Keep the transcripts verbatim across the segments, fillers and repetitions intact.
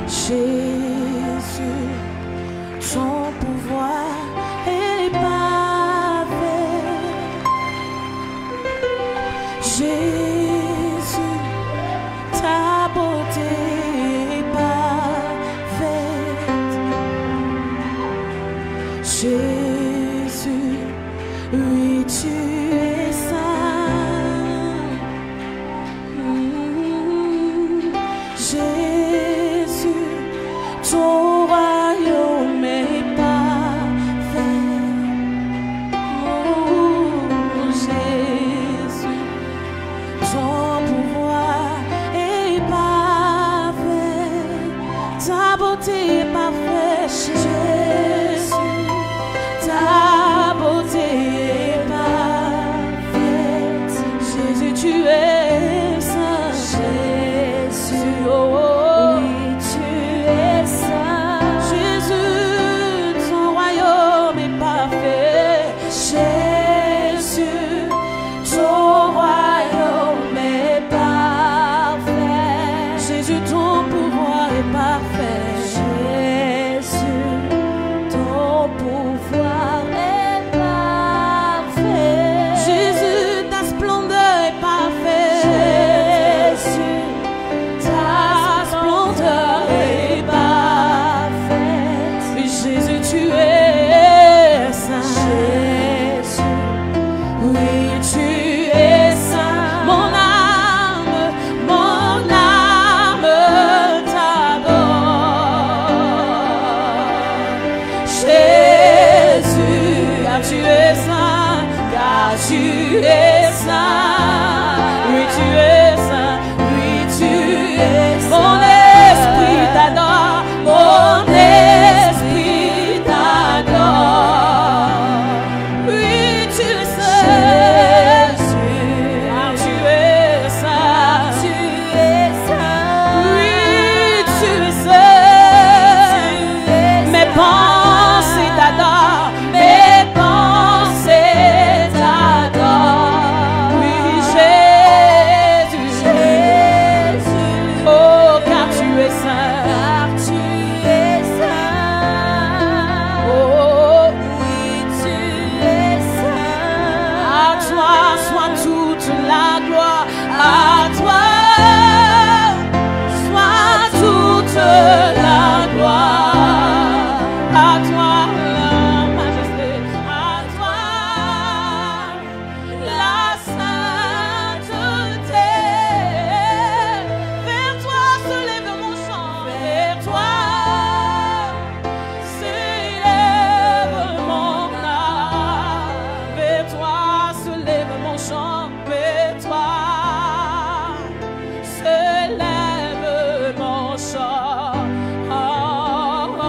Jésus, ton pouvoir est parfait. Jésus, ta beauté est parfaite. Jésus, oui, tu es saint. Mm. Jésus, ton royaume est parfait. Oh, Jésus, ton pouvoir est parfait. Ta beauté est parfaite. Jésus, ta beauté est parfaite. Jésus, tu es saint. Jésus, oh, oh. Oui, tu es saint. Jésus, ton royaume est parfait. Jésus, ton royaume est parfait. Jésus, ton pouvoir est parfait. Jésus, ton pouvoir est parfait. Jésus, ta splendeur est parfaite. Jésus, ta splendeur est parfaite. Jésus, tu es saint. Jésus, oui, tu es saint. Mon âme, mon âme t'adore. Jésus, car tu es saint, car tu es saint. Oui, tu es saint, oui, tu es saint. Mon esprit t'adore, mon esprit t'adore. Oui, tu es saint, car tu es saint. Tu es saint. Oui, tu es saint. Mes pensées t'adorent, mes pensées t'adorent. Oui, Jésus, Jésus. Oh, car tu es saint, car tu es saint. Oh, oui, tu es saint. À toi soit toute la gloire, à toi soit toute la gloire, à toi la majesté, à toi la sainteté. Vers toi se lève mon chant, vers toi s'élève mon âme, vers toi se lève mon chant, vers toi se lève mon chant. Oh, oh,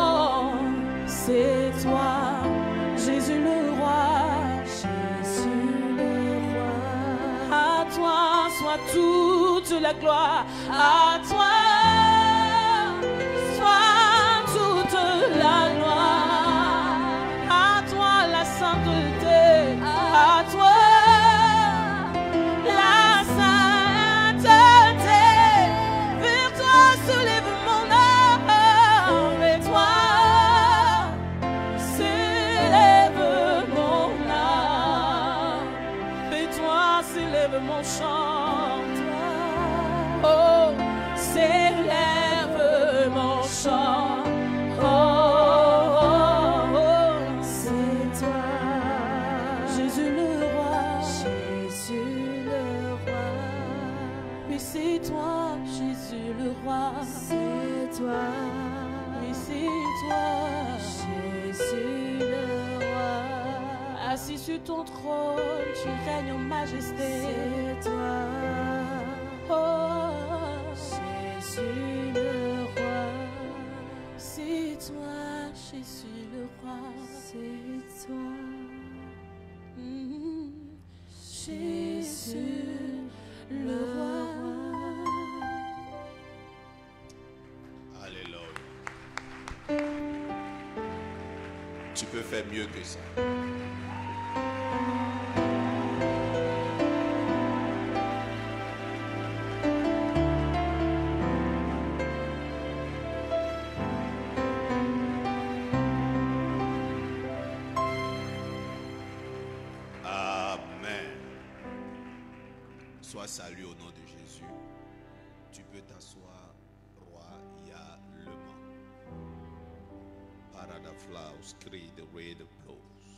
c'est toi, Jésus le roi, Jésus le roi. À toi soit toute la gloire, à toi soit toute la gloire, à toi la sainteté, à toi la sainteté. Vers toi se lève mon âme, vers toi s'élève mon âme, vers toi s'élève mon chant. Oh, s'élève mon chant. Oh, oh, oh, c'est toi, Jésus le roi, Jésus le roi. Oui, c'est toi, Jésus le roi, c'est toi. Oui, c'est toi, Jésus le roi. Assis sur ton trône, tu règnes en majesté. C'est toi. Oh, Jésus le roi, c'est toi, Jésus le roi, c'est toi. Mm. Jésus le roi. Alléluia. Tu peux faire mieux que ça. soit salué au nom de Jésus. Tu peux t'asseoir, royalement. Parada flowers, crie the way the blows.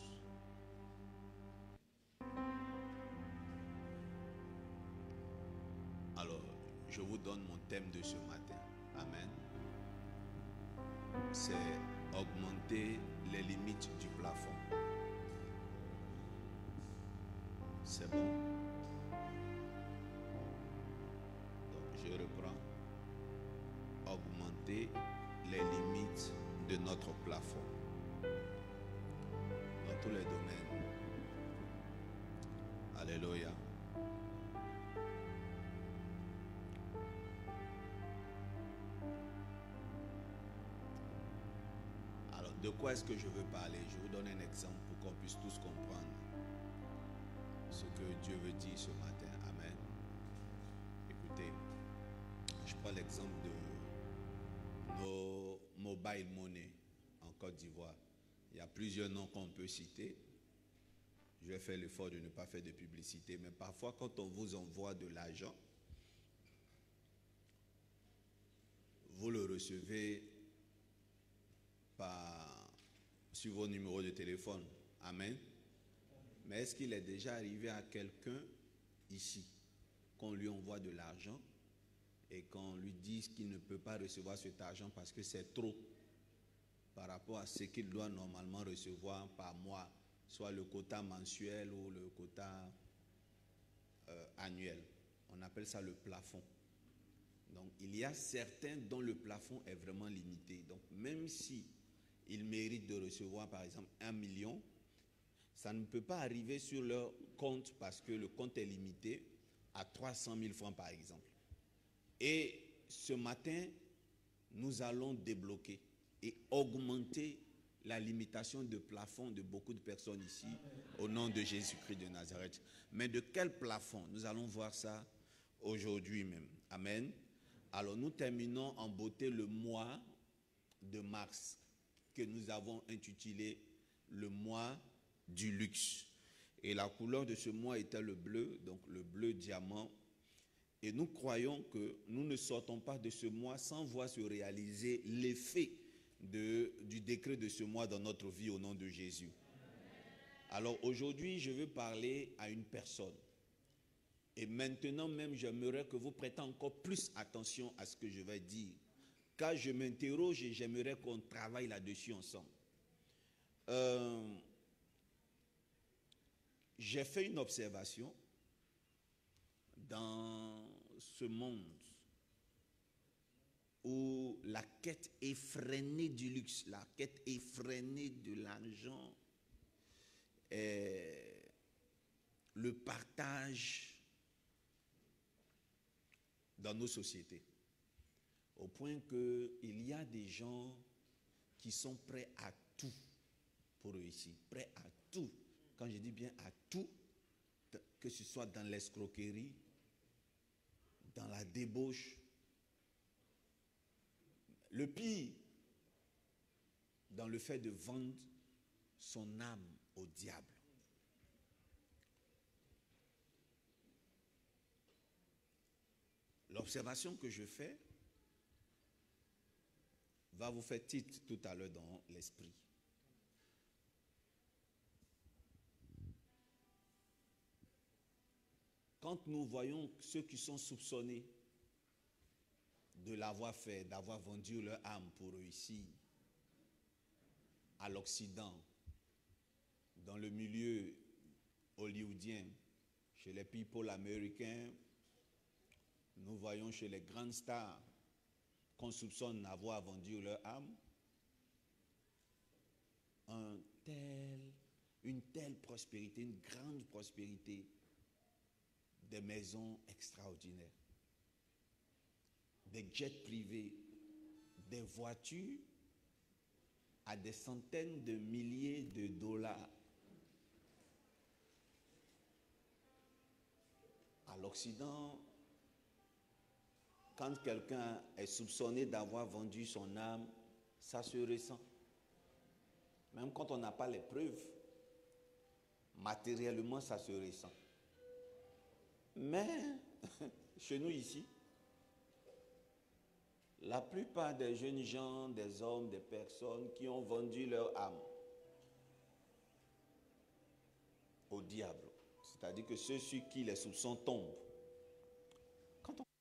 Alors, je vous donne mon thème de ce matin. Amen. C'est augmenter les limites du plafond. C'est bon. Donc, je reprends. Augmenter les limites de notre plafond. Dans tous les domaines. Alléluia. Alors, de quoi est-ce que je veux parler? Je vous donne un exemple pour qu'on puisse tous comprendre ce que Dieu veut dire ce matin. Amen. Écoutez, je prends l'exemple de nos mobile money en Côte d'Ivoire. Il y a plusieurs noms qu'on peut citer. Je vais faire l'effort de ne pas faire de publicité, mais parfois quand on vous envoie de l'argent, vous le recevez par, sur vos numéros de téléphone. Amen. Mais est-ce qu'il est déjà arrivé à quelqu'un ici qu'on lui envoie de l'argent et qu'on lui dise qu'il ne peut pas recevoir cet argent parce que c'est trop par rapport à ce qu'il doit normalement recevoir par mois, soit le quota mensuel ou le quota euh, annuel? On appelle ça le plafond. Donc il y a certains dont le plafond est vraiment limité. Donc même si ils méritent de recevoir par exemple un million, ça ne peut pas arriver sur leur compte parce que le compte est limité à trois cent mille francs par exemple. Et ce matin, nous allons débloquer et augmenter la limitation de plafond de beaucoup de personnes ici au nom de Jésus-Christ de Nazareth. Mais de quel plafond? Nous allons voir ça aujourd'hui même. Amen. Alors nous terminons en beauté le mois de mars que nous avons intitulé le mois du luxe. Et la couleur de ce mois était le bleu, donc le bleu diamant. Et nous croyons que nous ne sortons pas de ce mois sans voir se réaliser l'effet de, du décret de ce mois dans notre vie au nom de Jésus. Alors aujourd'hui, je veux parler à une personne. Et maintenant même, j'aimerais que vous prêtez encore plus attention à ce que je vais dire. Car je m'interroge et j'aimerais qu'on travaille là-dessus ensemble. Euh, j'ai fait une observation dans ce monde où la quête effrénée du luxe, la quête effrénée de l'argent, et le partage dans nos sociétés. Au point qu'il y a des gens qui sont prêts à tout pour réussir, prêts à tout. Quand je dis bien à tout, que ce soit dans l'escroquerie, dans la débauche, le pire, dans le fait de vendre son âme au diable. L'observation que je fais va vous faire titre tout à l'heure dans l'esprit. Quand nous voyons ceux qui sont soupçonnés de l'avoir fait, d'avoir vendu leur âme pour réussir à l'Occident, dans le milieu hollywoodien, chez les people américains, nous voyons chez les grandes stars qu'on soupçonne d'avoir vendu leur âme, un tel, une telle prospérité, une grande prospérité, des maisons extraordinaires, des jets privés, des voitures à des centaines de milliers de dollars. À l'Occident, quand quelqu'un est soupçonné d'avoir vendu son âme, ça se ressent. Même quand on n'a pas les preuves, matériellement, ça se ressent. Mais chez nous ici, la plupart des jeunes gens, des hommes, des personnes qui ont vendu leur âme au diable, c'est-à-dire que ceux sur qui les soupçons tombent, quand on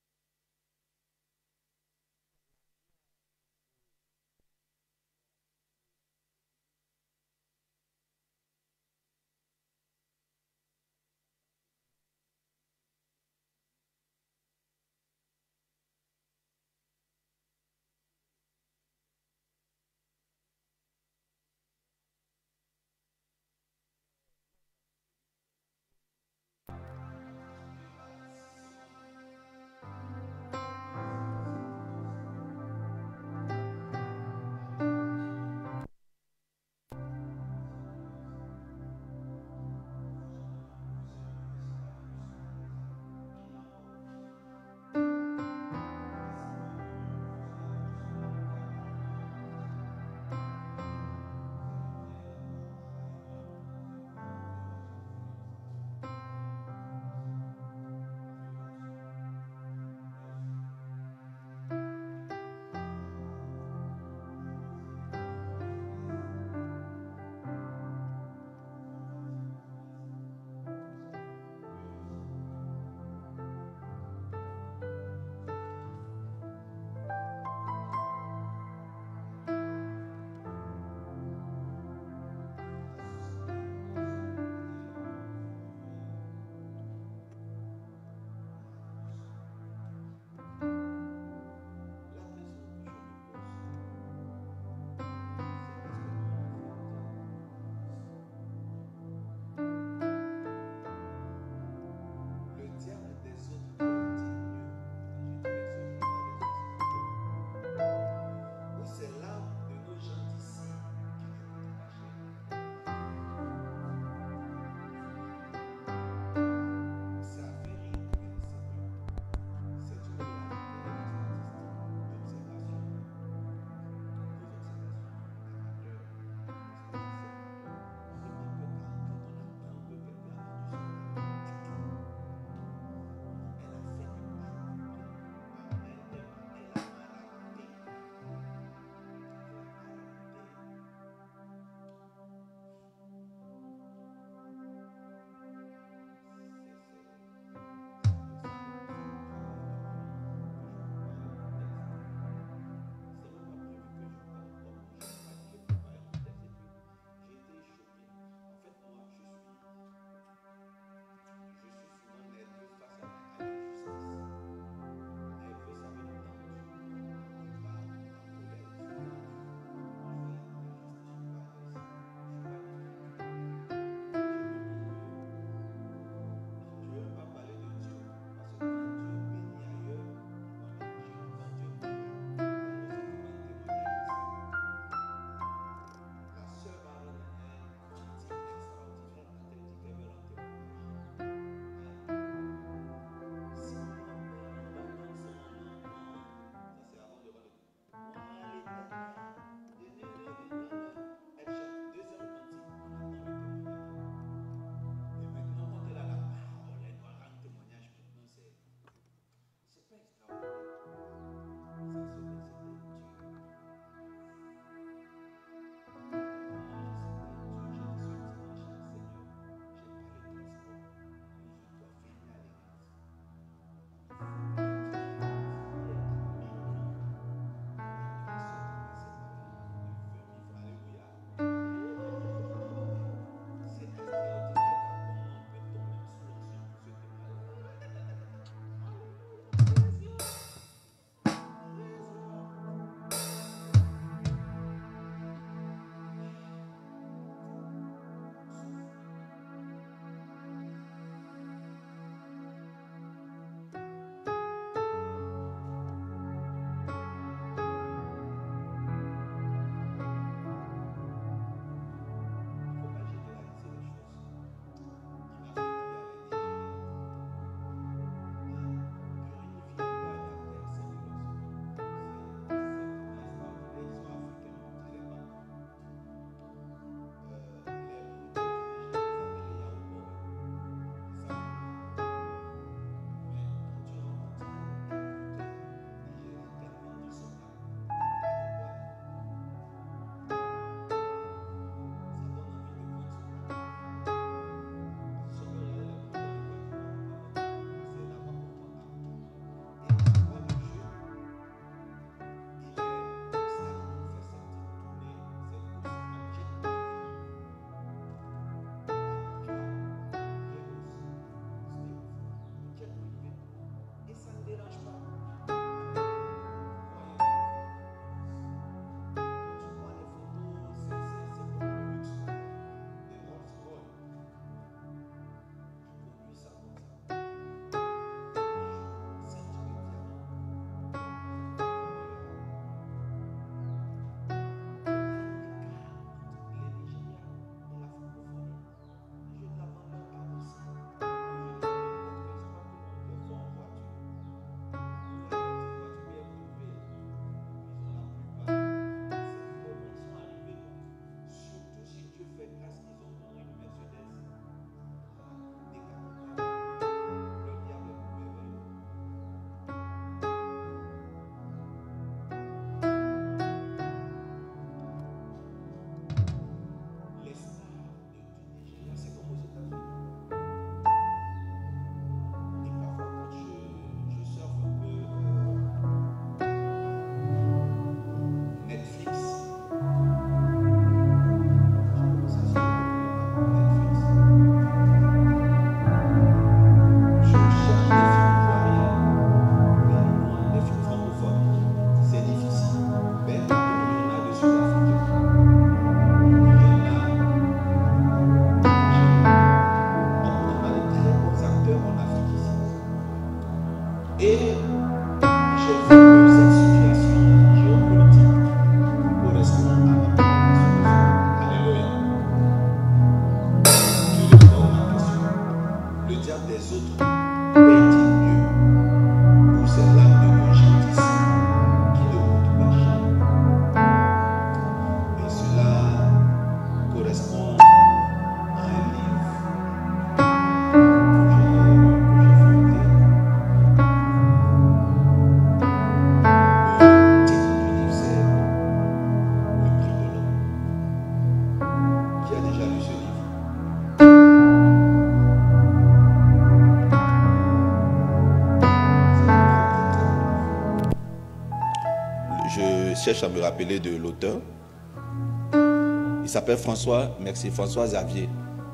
je cherche à me rappeler de l'auteur. Il s'appelle François, merci, François Xavier.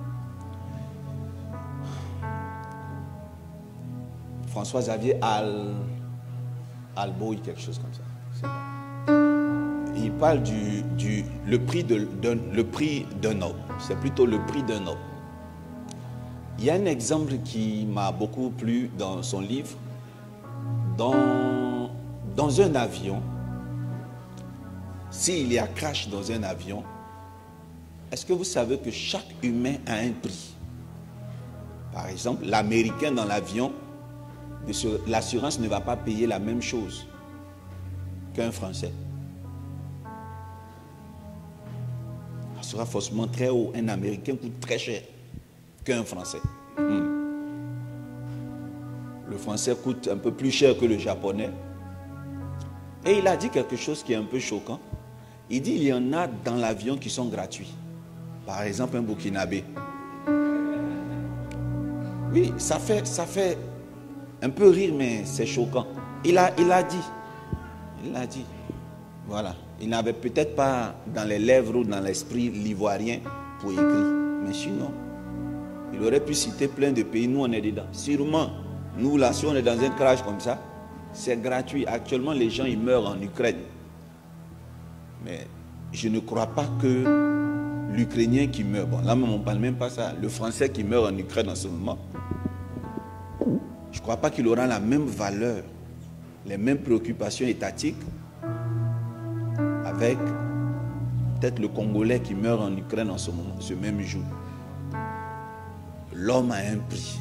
François Xavier Al, Alboy, quelque chose comme ça. Il parle du, du le prix de, de, le prix d'un homme. C'est plutôt le prix d'un homme. Il y a un exemple qui m'a beaucoup plu dans son livre. Dans, dans un avion, s'il y a crash dans un avion, est-ce que vous savez que chaque humain a un prix? Par exemple, l'Américain dans l'avion, l'assurance ne va pas payer la même chose qu'un Français. Ça sera forcément très haut. Un Américain coûte très cher qu'un Français. Hmm. Le Français coûte un peu plus cher que le Japonais. Et il a dit quelque chose qui est un peu choquant. Il dit il y en a dans l'avion qui sont gratuits. Par exemple, un Burkinabé. Oui, ça fait, ça fait un peu rire, mais c'est choquant. Il a, il a dit. Il a dit. Voilà. Il n'avait peut-être pas dans les lèvres ou dans l'esprit l'ivoirien pour écrire. Mais sinon, il aurait pu citer plein de pays. Nous, on est dedans. Sûrement, nous, là, si on est dans un crash comme ça, c'est gratuit. Actuellement, les gens, ils meurent en Ukraine. Mais je ne crois pas que l'Ukrainien qui meurt, bon, là, on ne parle même pas ça, le Français qui meurt en Ukraine en ce moment, je ne crois pas qu'il aura la même valeur, les mêmes préoccupations étatiques avec peut-être le Congolais qui meurt en Ukraine en ce moment, ce même jour. L'homme a un prix.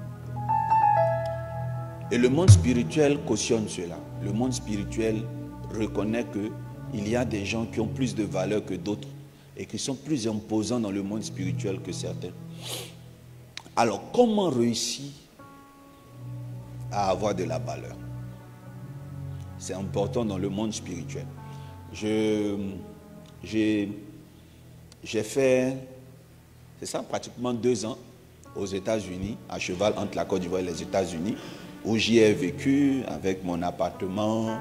Et le monde spirituel cautionne cela. Le monde spirituel reconnaît qu'il y a des gens qui ont plus de valeur que d'autres et qui sont plus imposants dans le monde spirituel que certains. Alors, comment réussir à avoir de la valeur? C'est important dans le monde spirituel. Je, j'ai, j'ai fait, c'est ça, pratiquement deux ans aux États-Unis, à cheval entre la Côte d'Ivoire et les États-Unis, où j'y ai vécu avec mon appartement,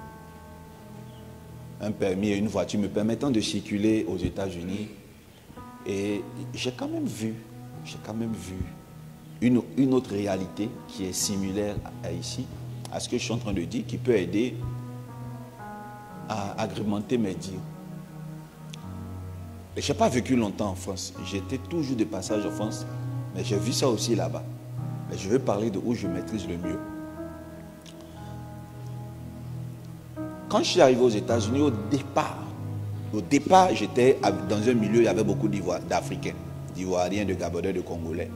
un permis et une voiture me permettant de circuler aux États-Unis. Et j'ai quand même vu, j'ai quand même vu une, une autre réalité qui est similaire à ici, à ce que je suis en train de dire, qui peut aider à agrémenter mes dires. Je n'ai pas vécu longtemps en France. J'étais toujours de passage en France, mais j'ai vu ça aussi là-bas. Mais je vais parler de où je maîtrise le mieux. Quand je suis arrivé aux États-Unis, au départ, au départ, j'étais dans un milieu où il y avait beaucoup d'Africains, d'Ivoiriens, de Gabonais, de Congolais.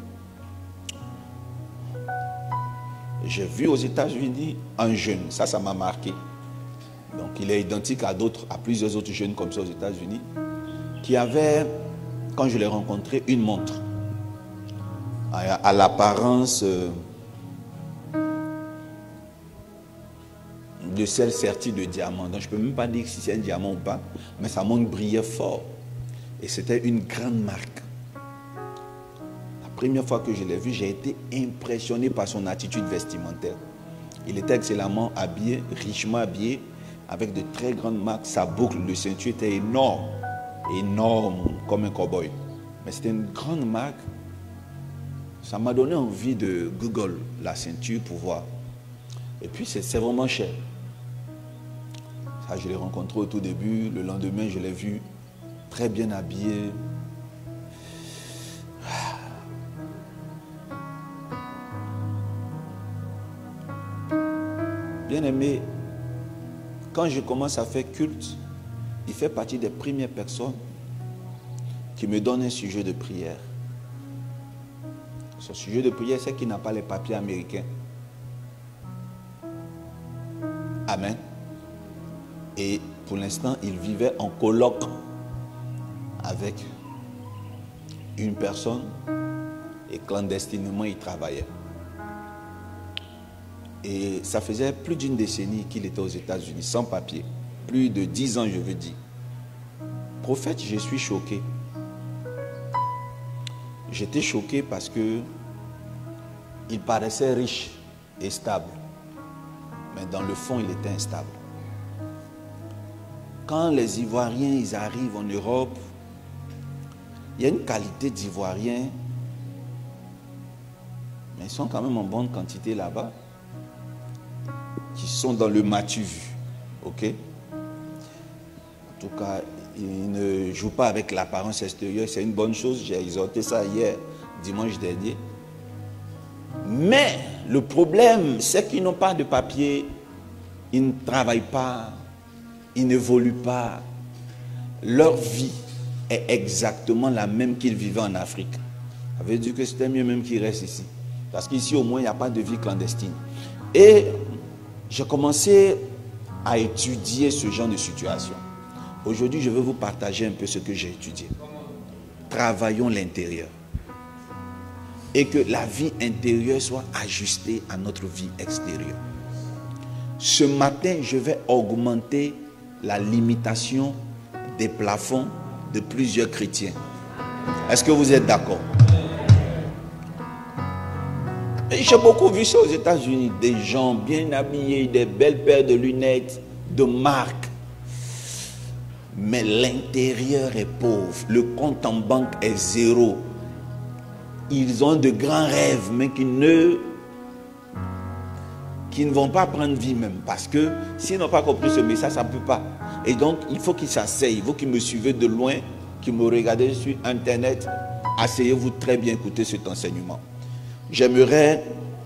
J'ai vu aux États-Unis un jeune, ça, ça m'a marqué. Donc, il est identique à d'autres, à plusieurs autres jeunes comme ça aux États-Unis, qui avait, quand je l'ai rencontré, une montre à, à l'apparence euh, de celle sertie de diamant. Donc, je ne peux même pas dire si c'est un diamant ou pas, mais sa montre brillait fort. Et c'était une grande marque. La première fois que je l'ai vu, j'ai été impressionné par son attitude vestimentaire. Il était excellemment habillé, richement habillé, avec de très grandes marques. Sa boucle de ceinture était énorme, énorme, comme un cow-boy. Mais c'était une grande marque. Ça m'a donné envie de Google la ceinture pour voir. Et puis, c'est vraiment cher. Ça, je l'ai rencontré au tout début. Le lendemain, je l'ai vu très bien habillé. Bien aimé, quand je commence à faire culte, il fait partie des premières personnes qui me donnent un sujet de prière. Ce sujet de prière, c'est qu'il n'a pas les papiers américains. Amen. Et pour l'instant, il vivait en coloc avec une personne et clandestinement, il travaillait. Et ça faisait plus d'une décennie qu'il était aux États-Unis, sans papier. Plus de dix ans, je veux dire. Prophète, je suis choqué. J'étais choqué parce que il paraissait riche et stable. Mais dans le fond, il était instable. quand les Ivoiriens ils arrivent en Europe, il y a une qualité d'Ivoiriens, mais ils sont quand même en bonne quantité là-bas, qui sont dans le matu vu. Ok? En tout cas, ils ne jouent pas avec l'apparence extérieure, c'est une bonne chose. J'ai exhorté ça hier, dimanche dernier. Mais le problème, c'est qu'ils n'ont pas de papier, ils ne travaillent pas, ils n'évoluent pas. Leur vie est exactement la même qu'ils vivaient en Afrique. Ça veut dire que c'était mieux même qu'ils restent ici. Parce qu'ici, au moins, il n'y a pas de vie clandestine. Et j'ai commencé à étudier ce genre de situation. Aujourd'hui, je vais vous partager un peu ce que j'ai étudié. Travaillons l'intérieur. Et que la vie intérieure soit ajustée à notre vie extérieure. Ce matin, je vais augmenter la limitation des plafonds de plusieurs chrétiens. Est-ce que vous êtes d'accord? J'ai beaucoup vu ça aux États-Unis, des gens bien habillés, des belles paires de lunettes, de marque. Mais l'intérieur est pauvre, le compte en banque est zéro. Ils ont de grands rêves, mais qui ne, qui ne vont pas prendre vie même. Parce que s'ils n'ont pas compris ce message, ça ne peut pas. Et donc, il faut qu'ils s'asseyent. Il faut qu'ils me suivent de loin, qu'ils me regardent sur Internet. Asseyez-vous très bien, écoutez cet enseignement. J'aimerais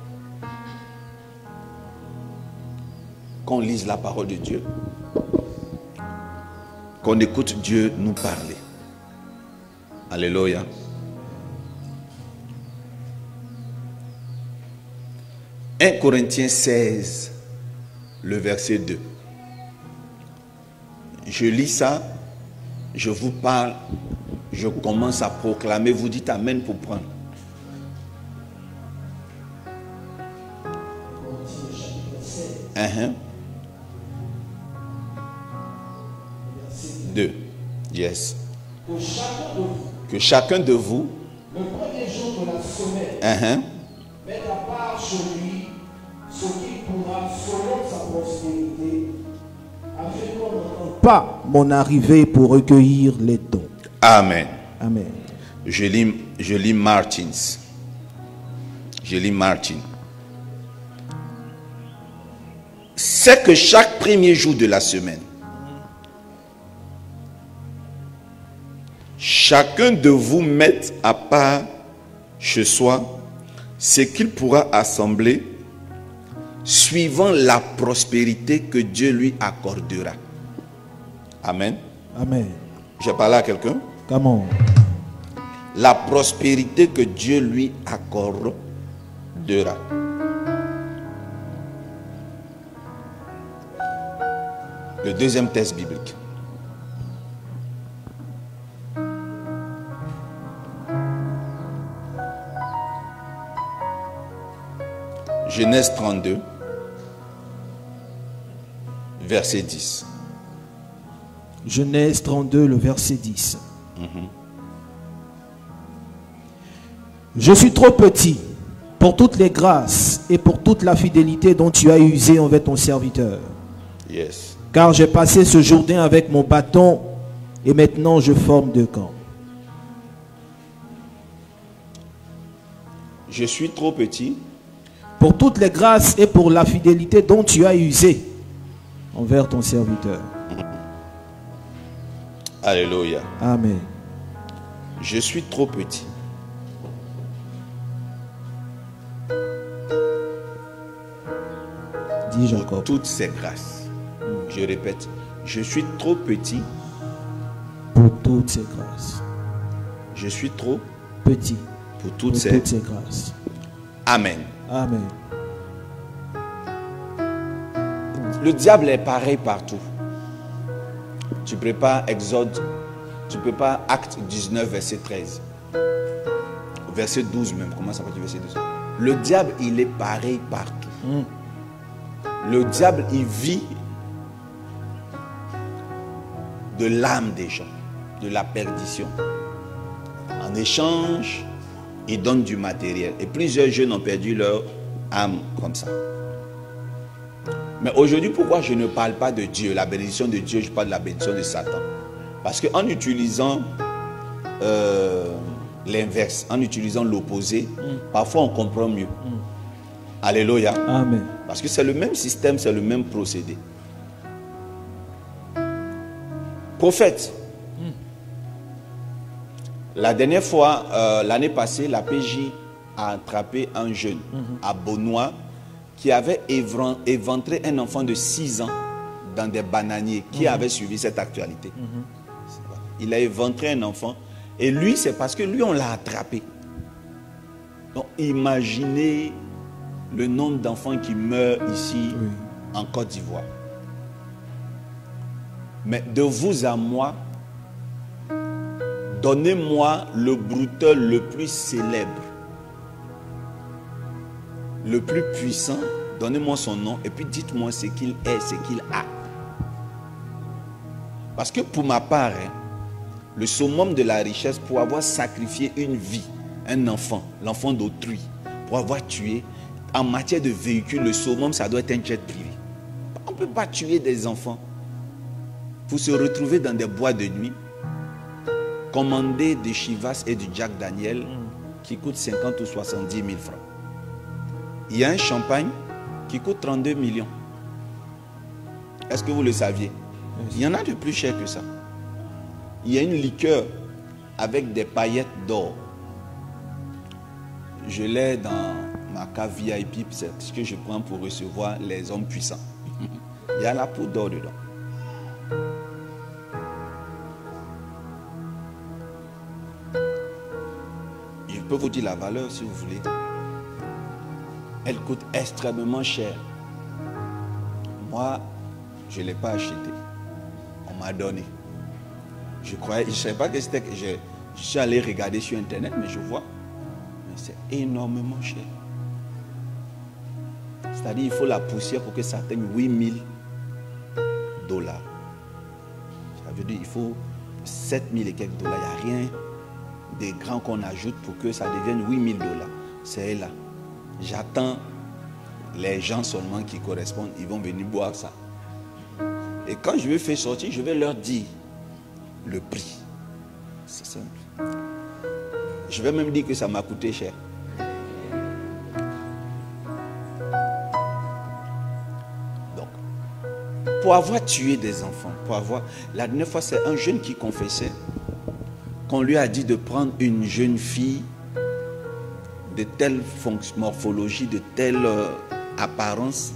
qu'on lise la parole de Dieu. Qu'on écoute Dieu nous parler. Alléluia. un Corinthiens seize, le verset deux. Je lis ça, je vous parle, je commence à proclamer, vous dites Amen pour prendre. Uh-huh. deux. Yes. Que chacun de vous, le premier jour de la semaine, uh-huh, mette à part sur lui ce qu'il pourra selon sa prospérité, afin qu'on n'entende pas mon arrivée pour recueillir les dons. Amen. Amen. Je lis, je lis Martins. Je lis Martin. C'est que chaque premier jour de la semaine, chacun de vous mette à part chez soi ce qu'il pourra assembler suivant la prospérité que Dieu lui accordera. Amen. Amen. J'ai parlé à quelqu'un? Come on. La prospérité que Dieu lui accordera. Le deuxième texte biblique. Genèse trente-deux, verset dix. Genèse trente-deux, le verset dix. Mm-hmm. Je suis trop petit pour toutes les grâces et pour toute la fidélité dont tu as usé envers ton serviteur. Yes. Car j'ai passé ce Jourdain avec mon bâton et maintenant je forme deux camps. Je suis trop petit pour toutes les grâces et pour la fidélité dont tu as usé envers ton serviteur. Alléluia. Amen. Je suis trop petit Dis pour Jacob. toutes ces grâces. Je répète, je suis trop petit Pour toutes ces grâces. je suis trop Petit. pour toutes Pour ces... toutes ces grâces. Amen. Amen. Le diable est pareil partout. Tu prépares Exode, tu prépares Acte dix-neuf, verset treize. Verset douze même, comment ça va dire verset douze? Le diable, il est pareil partout. Mm. Le diable, il vit de l'âme des gens, de la perdition. En échange, il donne du matériel. Et plusieurs jeunes ont perdu leur âme comme ça. Mais aujourd'hui, pourquoi je ne parle pas de Dieu, la bénédiction de Dieu, je parle de la bénédiction de Satan? Parce qu'en utilisant euh, l'inverse, en utilisant l'opposé, mm. parfois on comprend mieux. Mm. Alléluia. Amen. Parce que c'est le même système, c'est le même procédé. Prophète. Mm. La dernière fois, euh, l'année passée, la P J a attrapé un jeune mm-hmm. à Beaunois qui avait éventré un enfant de six ans dans des bananiers qui mm-hmm. avait suivi cette actualité. Mm-hmm. Il a éventré un enfant et lui, c'est parce que lui, on l'a attrapé. Donc, imaginez le nombre d'enfants qui meurent ici oui. en Côte d'Ivoire. Mais de vous à moi, donnez-moi le brouteur le plus célèbre, le plus puissant, donnez-moi son nom et puis dites-moi ce qu'il est, ce qu'il a. Parce que pour ma part, hein, le summum de la richesse, pour avoir sacrifié une vie, un enfant, l'enfant d'autrui, pour avoir tué, en matière de véhicule, le summum, ça doit être un jet privé. On ne peut pas tuer des enfants pour se retrouver dans des bois de nuit, commander des Chivas et du Jack Daniel qui coûtent cinquante ou soixante-dix mille francs. Il y a un champagne qui coûte trente-deux millions. Est-ce que vous le saviez? Il y en a de plus cher que ça. Il y a une liqueur avec des paillettes d'or. Je l'ai dans ma cave V I P, c'est ce que je prends pour recevoir les hommes puissants. Il y a la poudre d'or dedans. Je peux vous dire la valeur si vous voulez. Elle coûte extrêmement cher. Moi, je ne l'ai pas acheté. On m'a donné. Je croyais, je ne savais pas que c'était que je, je suis allé regarder sur Internet, mais je vois. Mais c'est énormément cher. C'est-à-dire, il faut la poussière pour que ça atteigne huit mille dollars. Ça veut dire qu'il faut sept mille et quelques dollars. Il n'y a rien de grand qu'on ajoute pour que ça devienne huit mille dollars. C'est là. J'attends les gens seulement qui correspondent. Ils vont venir boire ça. Et quand je vais faire sortir, je vais leur dire le prix. C'est simple. Je vais même dire que ça m'a coûté cher. Donc, pour avoir tué des enfants, pour avoir... La dernière fois, c'est un jeune qui confessait qu'on lui a dit de prendre une jeune fille de telle morphologie, de telle euh, apparence,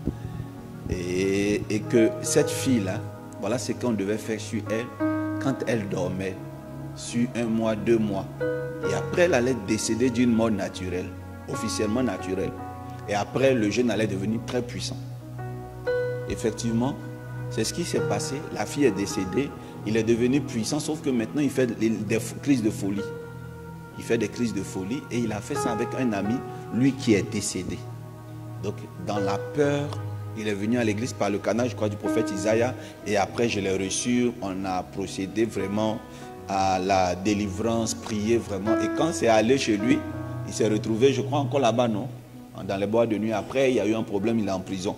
et, et que cette fille-là, voilà ce qu'on devait faire sur elle quand elle dormait, sur un mois, deux mois. Et après, elle allait décéder d'une mort naturelle, officiellement naturelle. Et après, le jeune allait devenir très puissant. Effectivement, c'est ce qui s'est passé. La fille est décédée, il est devenu puissant, sauf que maintenant, il fait des, des crises de folie. Il fait des crises de folie et il a fait ça avec un ami, lui qui est décédé. Donc, dans la peur, il est venu à l'église par le canal, je crois, du prophète Isaïe. Et après, je l'ai reçu. On a procédé vraiment à la délivrance, prié vraiment. Et quand c'est allé chez lui, il s'est retrouvé, je crois, encore là-bas, non? Dans les bois de nuit. Après, il y a eu un problème, il est en prison.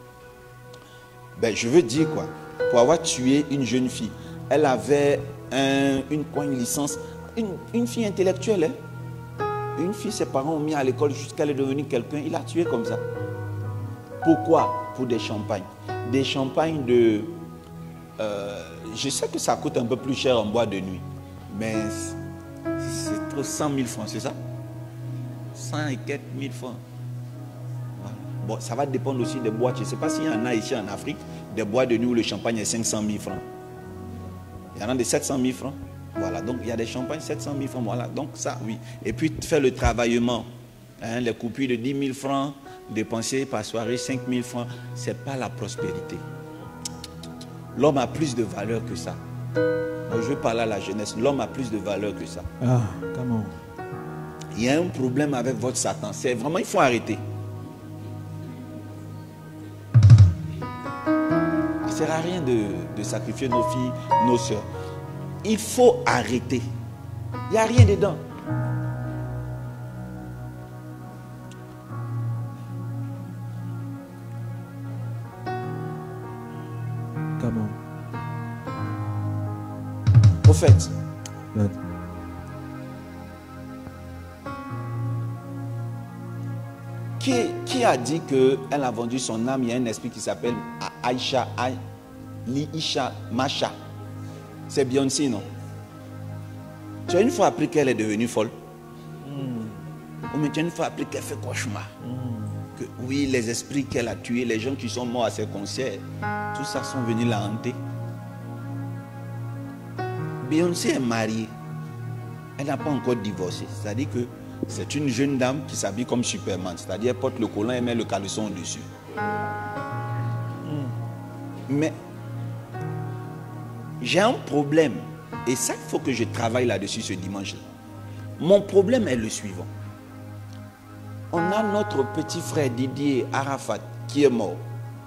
Ben, je veux dire quoi? Pour avoir tué une jeune fille, elle avait un, une, quoi, une licence, une, une fille intellectuelle. Hein? Une fille, ses parents ont mis à l'école jusqu'à elle est devenue quelqu'un. Il l'a tuée comme ça. Pourquoi? Pour des champagnes. Des champagnes de... Euh, je sais que ça coûte un peu plus cher en bois de nuit. Mais c'est trop cent mille francs, c'est ça? cent et quelques mille francs. Voilà. Bon, ça va dépendre aussi des boîtes. Je ne sais pas s'il y en a ici en Afrique, des boîtes de nuit où le champagne est cinq cent mille francs. Il y en a de sept cent mille francs. Voilà, donc il y a des champagnes sept cent mille francs. Voilà, donc ça, oui. Et puis faire le travaillement. Hein, les coupures de dix mille francs, dépenser par soirée cinq mille francs, ce n'est pas la prospérité. L'homme a plus de valeur que ça. Donc, je veux parler à la jeunesse. L'homme a plus de valeur que ça. Ah, comment? Il y a un problème avec votre Satan. C'est vraiment, il faut arrêter. Ça ne sert à rien de, de sacrifier nos filles, nos soeurs. Il faut arrêter. Il n'y a rien dedans. Come Au fait, on. Right. Qui, qui a dit qu'elle a vendu son âme? Il y a un esprit qui s'appelle Aïcha, Liisha, Masha. C'est Beyoncé, non? Tu as une fois appris qu'elle est devenue folle? Mm. Ou mais tu as une fois appris qu'elle fait cauchemar? Mm. Que oui, les esprits qu'elle a tués, les gens qui sont morts à ses concerts, tout ça sont venus la hanter. Beyoncé est mariée. Elle n'a pas encore divorcé. C'est-à-dire que c'est une jeune dame qui s'habille comme Superman. C'est-à-dire elle porte le collant et met le caleçon au-dessus. Mm. Mais j'ai un problème. Et ça, il faut que je travaille là-dessus ce dimanche-là. Mon problème est le suivant. On a notre petit frère Didier Arafat qui est mort.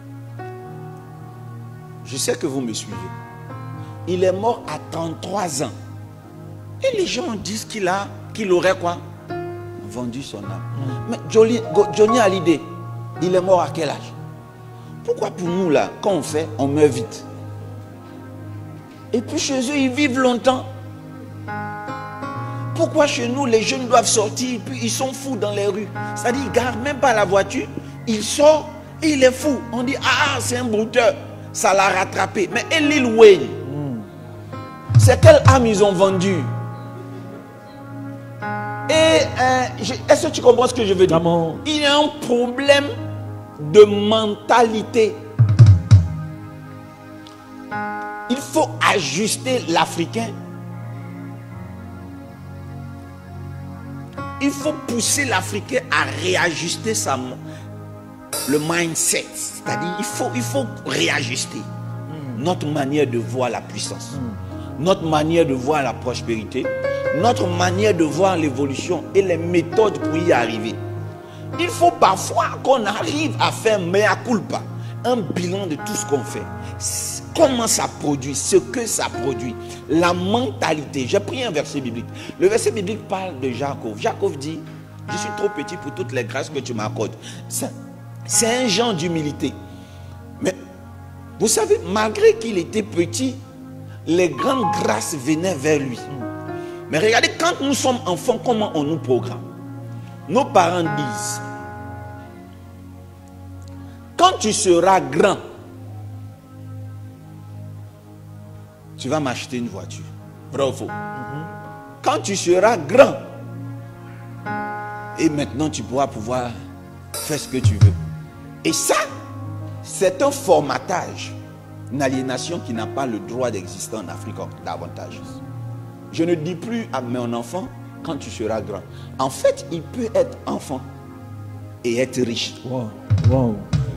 Je sais que vous me suivez. Il est mort à trente-trois ans. Et les gens disent qu'il a, qu'il aurait quoi? Vendu son âme. Mm. Mais Johnny, Johnny Hallyday, il est mort à quel âge? Pourquoi pour nous là, quand on fait, on meurt vite? Et puis chez eux, ils vivent longtemps. Pourquoi chez nous, les jeunes doivent sortir, puis ils sont fous dans les rues? C'est-à-dire, ils ne gardent même pas la voiture, il sort et il est fou. On dit, ah, c'est un brouteur, ça l'a rattrapé. Mais et Lil Wayne, mm. c'est quelle âme ils ont vendu? Et euh, est-ce que tu comprends ce que je veux dire? Il y a un problème de mentalité. Il faut ajuster l'Africain. Il faut pousser l'Africain à réajuster sa, le mindset. C'est-à-dire il faut, il faut réajuster mm. notre manière de voir la puissance, mm. notre manière de voir la prospérité, notre manière de voir l'évolution et les méthodes pour y arriver. Il faut parfois qu'on arrive à faire mea culpa, un bilan de tout ce qu'on fait. Comment ça produit, ce que ça produit, la mentalité. J'ai pris un verset biblique. Le verset biblique parle de Jacob. Jacob dit, je suis trop petit pour toutes les grâces que tu m'accordes. C'est un genre d'humilité. Mais vous savez, malgré qu'il était petit, les grandes grâces venaient vers lui. Mais regardez, quand nous sommes enfants, comment on nous programme? Nos parents disent, quand tu seras grand, tu vas m'acheter une voiture. Vrai ou faux? Mm-hmm. Quand tu seras grand, et maintenant tu pourras pouvoir faire ce que tu veux. Et ça, c'est un formatage, une aliénation qui n'a pas le droit d'exister en Afrique davantage. Je ne dis plus à mon enfant, quand tu seras grand. En fait, il peut être enfant et être riche. Wow. Wow.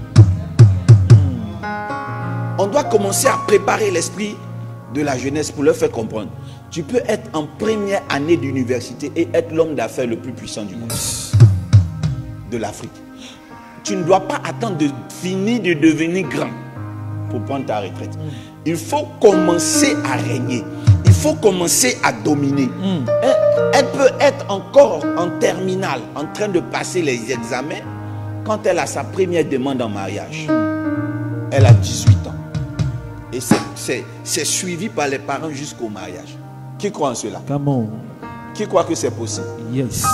Mm. On doit commencer à préparer l'esprit de la jeunesse pour leur faire comprendre. Tu peux être en première année d'université et être l'homme d'affaires le plus puissant du monde, de l'Afrique. Tu ne dois pas attendre de finir de devenir grand pour prendre ta retraite. Il faut commencer à régner. Il faut commencer à dominer. Mm. Elle, elle peut être encore en terminale, en train de passer les examens, quand elle a sa première demande en mariage. Mm. Elle a dix-huit ans. Et c'est suivi par les parents jusqu'au mariage. Qui croit en cela? Come on. Qui croit que c'est possible? Yes.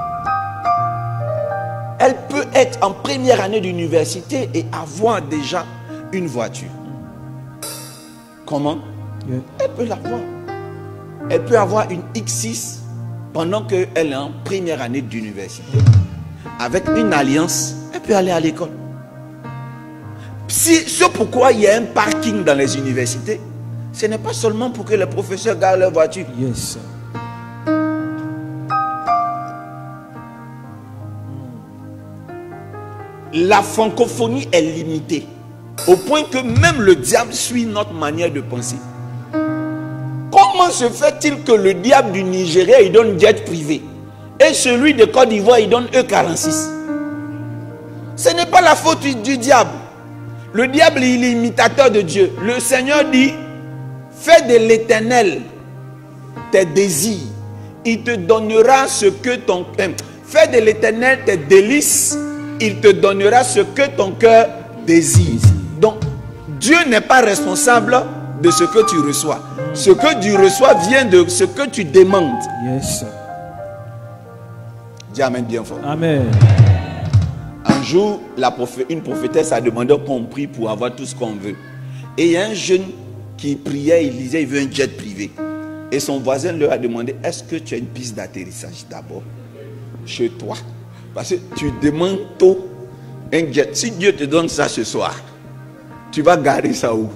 Elle peut être en première année d'université et avoir déjà une voiture. Comment? Yeah. Elle peut l'avoir. Elle peut avoir une X six pendant qu'elle est en première année d'université. Avec une alliance, elle peut aller à l'école. Si, c'est pourquoi il y a un parking dans les universités. Ce n'est pas seulement pour que les professeurs gardent leur voiture. Yes. La francophonie est limitée. Au point que même le diable suit notre manière de penser. Comment se fait-il que le diable du Nigeria, il donne jet privé, et celui de Côte d'Ivoire, il donne E quarante-six? Ce n'est pas la faute du diable. Le diable, il est imitateur de Dieu. Le Seigneur dit, fais de l'Éternel tes désirs. Il te donnera ce que ton cœur... Fais de l'Éternel tes délices. Il te donnera ce que ton cœur désire. Donc, Dieu n'est pas responsable de ce que tu reçois. Ce que tu reçois vient de ce que tu demandes. Yes. Dis amen bien fort. Amen. Un jour, la prophète, une prophétesse a demandé qu'on prie pour avoir tout ce qu'on veut. Et il y a un jeune qui priait, il disait il veut un jet privé. Et son voisin leur a demandé, est-ce que tu as une piste d'atterrissage d'abord chez toi? Parce que tu demandes tôt un jet. Si Dieu te donne ça ce soir, tu vas garder ça où?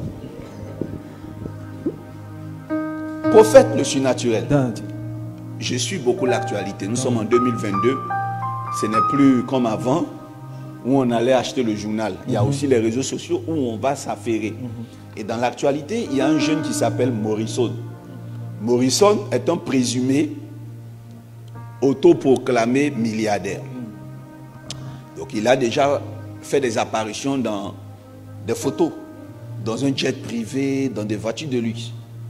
Prophète, le surnaturel. Je suis beaucoup l'actualité. Nous sommes en deux mille vingt-deux. Ce n'est plus comme avant où on allait acheter le journal. Il y a aussi les réseaux sociaux où on va s'affairer. Et dans l'actualité, il y a un jeune qui s'appelle Morrison. Morrison est un présumé autoproclamé milliardaire. Donc il a déjà fait des apparitions dans des photos, dans un jet privé, dans des voitures de luxe.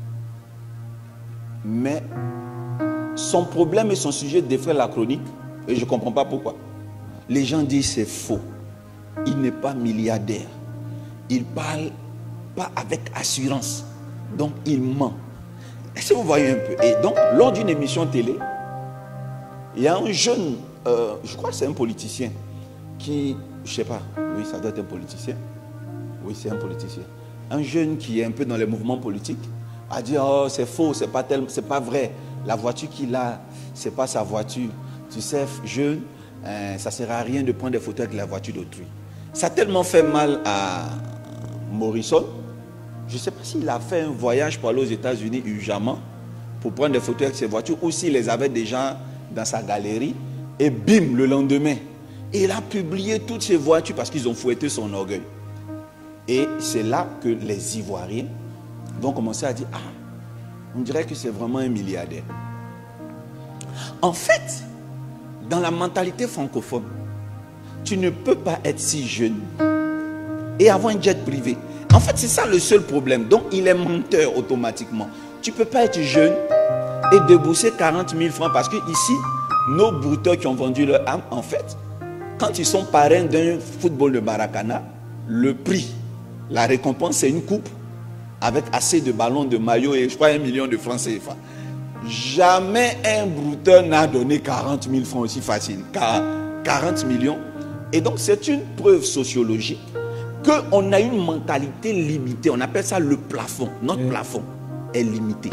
Mais son problème et son sujet défraient la chronique et je ne comprends pas pourquoi. Les gens disent c'est faux. Il n'est pas milliardaire. Il parle pas avec assurance. Donc il ment. Est-ce que vous voyez un peu? Et donc, lors d'une émission télé, il y a un jeune, euh, je crois que c'est un politicien, qui, je ne sais pas, oui, ça doit être un politicien. Oui, c'est un politicien. Un jeune qui est un peu dans les mouvements politiques, a dit, oh, c'est faux, c'est pas tel, c'est pas vrai. La voiture qu'il a, c'est pas sa voiture. Tu sais, jeune, euh, ça ne sert à rien de prendre des photos avec la voiture d'autrui. Ça a tellement fait mal à Morrison. Je ne sais pas s'il a fait un voyage pour aller aux États-Unis urgemment pour prendre des photos avec ses voitures ou s'il les avait déjà dans sa galerie. Et bim, le lendemain, il a publié toutes ses voitures parce qu'ils ont fouetté son orgueil. Et c'est là que les Ivoiriens vont commencer à dire, ah, on dirait que c'est vraiment un milliardaire. En fait, dans la mentalité francophone, tu ne peux pas être si jeune et avoir un jet privé. En fait, c'est ça le seul problème. Donc, il est menteur automatiquement. Tu ne peux pas être jeune et débourser quarante mille francs parce que ici, nos brouteurs qui ont vendu leur âme, en fait, quand ils sont parrains d'un football de Maracana, le prix, la récompense, c'est une coupe avec assez de ballons, de maillots et je crois un million de francs C F A. Jamais un brouteur n'a donné quarante mille francs aussi facile. quarante millions. Et donc, c'est une preuve sociologique qu'on a une mentalité limitée. On appelle ça le plafond. Notre oui. plafond est limité.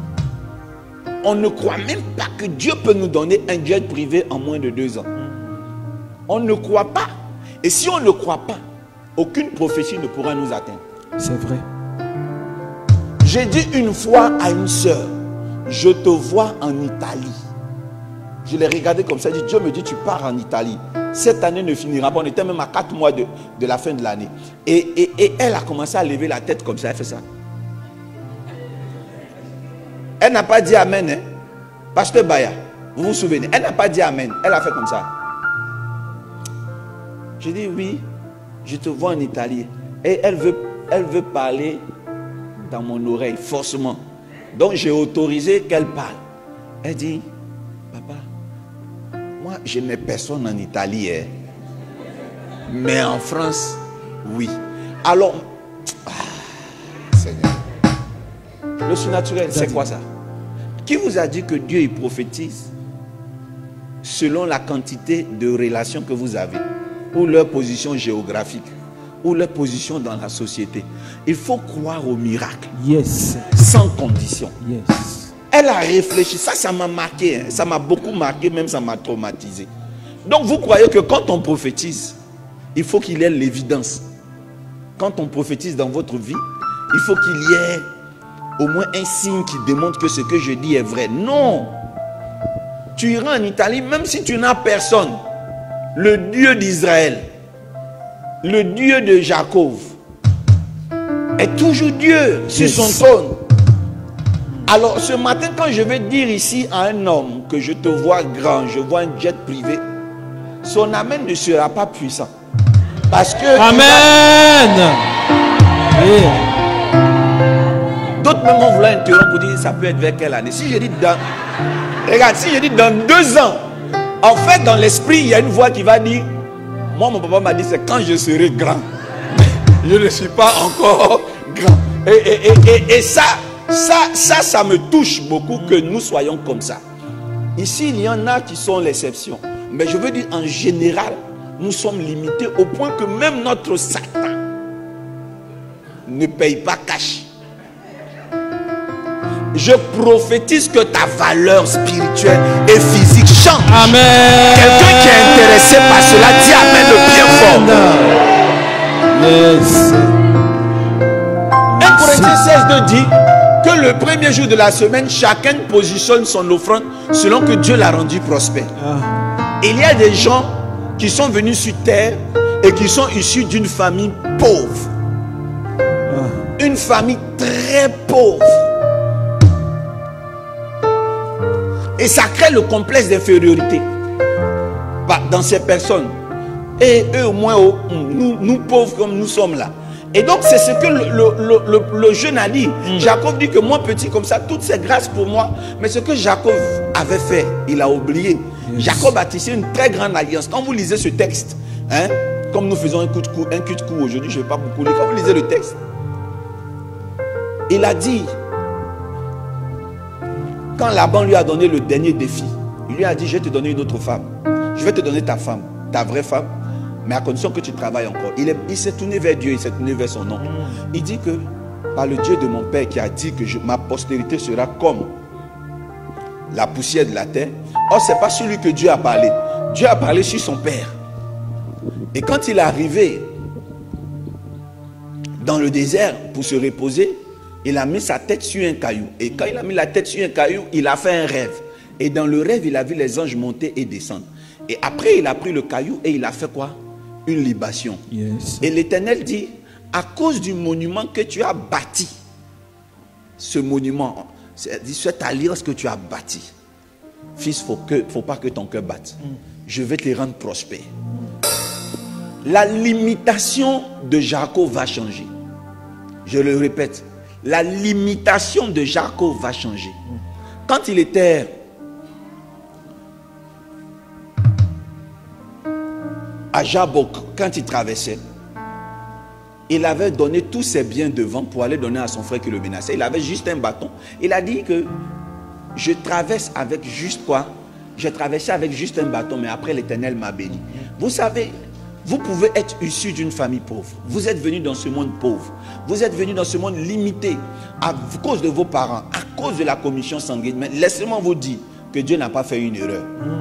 On ne croit même pas que Dieu peut nous donner un jet privé en moins de deux ans. On ne croit pas. Et si on ne croit pas, aucune prophétie ne pourra nous atteindre. C'est vrai. J'ai dit une fois à une sœur, je te vois en Italie. Je l'ai regardé comme ça, dit, Dieu me dit, tu pars en Italie. Cette année ne finira pas. On était même à quatre mois de, de la fin de l'année. Et, et, et elle a commencé à lever la tête comme ça. Elle fait ça. Elle n'a pas dit Amen. Hein? Pasteur Baya, vous vous souvenez? Elle n'a pas dit Amen. Elle a fait comme ça. Je dis oui, je te vois en Italie. Et elle veut, elle veut parler dans mon oreille, forcément. Donc j'ai autorisé qu'elle parle. Elle dit, papa, moi je n'ai personne en Italie. Hein. Mais en France, oui. Alors, ah, Seigneur. Le surnaturel, c'est quoi ça? Qui vous a dit que Dieu il prophétise selon la quantité de relations que vous avez, ou leur position géographique, ou leur position dans la société? Il faut croire au miracle. Yes. Sans condition. Yes. Elle a réfléchi. Ça, ça m'a marqué. Hein. Ça m'a beaucoup marqué, même ça m'a traumatisé. Donc vous croyez que quand on prophétise, il faut qu'il y ait l'évidence. Quand on prophétise dans votre vie, il faut qu'il y ait au moins un signe qui démontre que ce que je dis est vrai. Non. Tu iras en Italie, même si tu n'as personne. Le Dieu d'Israël, le Dieu de Jacob, est toujours Dieu sur son trône. Alors ce matin, quand je vais dire ici à un homme que je te vois grand, je vois un jet privé, son amen ne sera pas puissant. Parce que... Amen. Oui. D'autres même vont vouloir interrompre pour dire ça peut être vers quelle année. Si je dis dans... Regarde, si je dis dans deux ans, en fait dans l'esprit, il y a une voix qui va dire, moi mon papa m'a dit c'est quand je serai grand. Je ne suis pas encore grand. Et, et, et, et, et ça, ça, ça, ça me touche beaucoup que nous soyons comme ça. Ici, il y en a qui sont l'exception. Mais je veux dire, en général, nous sommes limités au point que même notre Satan ne paye pas cash. Je prophétise que ta valeur spirituelle et physique change. Amen. Quelqu'un qui est intéressé par cela, dit Amen le bien fort. Yes. un Corinthiens seize deux dit que le premier jour de la semaine, chacun positionne son offrande selon que Dieu l'a rendu prospère. Ah. Il y a des gens qui sont venus sur terre et qui sont issus d'une famille pauvre. Ah. Une famille très pauvre. Et ça crée le complexe d'infériorité dans ces personnes. Et eux, au moins, nous, nous pauvres comme nous sommes là. Et donc, c'est ce que le, le, le, le jeune a dit. Mm. Jacob dit que moi, petit comme ça, toutes ces grâces pour moi. Mais ce que Jacob avait fait, il a oublié. Yes. Jacob a tissé une très grande alliance. Quand vous lisez ce texte, hein, comme nous faisons un coup de cou, un coup de cou aujourd'hui, je ne vais pas beaucoup lire. Quand vous lisez le texte, il a dit, quand Laban lui a donné le dernier défi, il lui a dit, je vais te donner une autre femme. Je vais te donner ta femme, ta vraie femme, mais à condition que tu travailles encore. Il, est, il s'est tourné vers Dieu, il s'est tourné vers son oncle. Il dit que, par le Dieu de mon père qui a dit que je, ma postérité sera comme la poussière de la terre. Or, ce n'est pas celui que Dieu a parlé. Dieu a parlé sur son père. Et quand il est arrivé dans le désert pour se reposer, il a mis sa tête sur un caillou. Et quand il a mis la tête sur un caillou, il a fait un rêve. Et dans le rêve, il a vu les anges monter et descendre. Et après, il a pris le caillou et il a fait quoi? Une libation. Yes. Et l'Éternel dit, à cause du monument que tu as bâti, ce monument, cette alliance que tu as bâti, fils, il ne faut pas que ton cœur batte. Mm. Je vais te rendre prospère. La limitation de Jacob va changer. Je le répète. La limitation de Jacob va changer. Quand il était à Jabok, quand il traversait, il avait donné tous ses biens devant pour aller donner à son frère qui le menaçait. Il avait juste un bâton. Il a dit que je traverse avec juste quoi? J'ai traversé avec juste un bâton, mais après l'Éternel m'a béni. Vous savez, vous pouvez être issu d'une famille pauvre. Vous êtes venu dans ce monde pauvre. Vous êtes venu dans ce monde limité à cause de vos parents, à cause de la commission sanguine. Mais laissez-moi vous dire que Dieu n'a pas fait une erreur.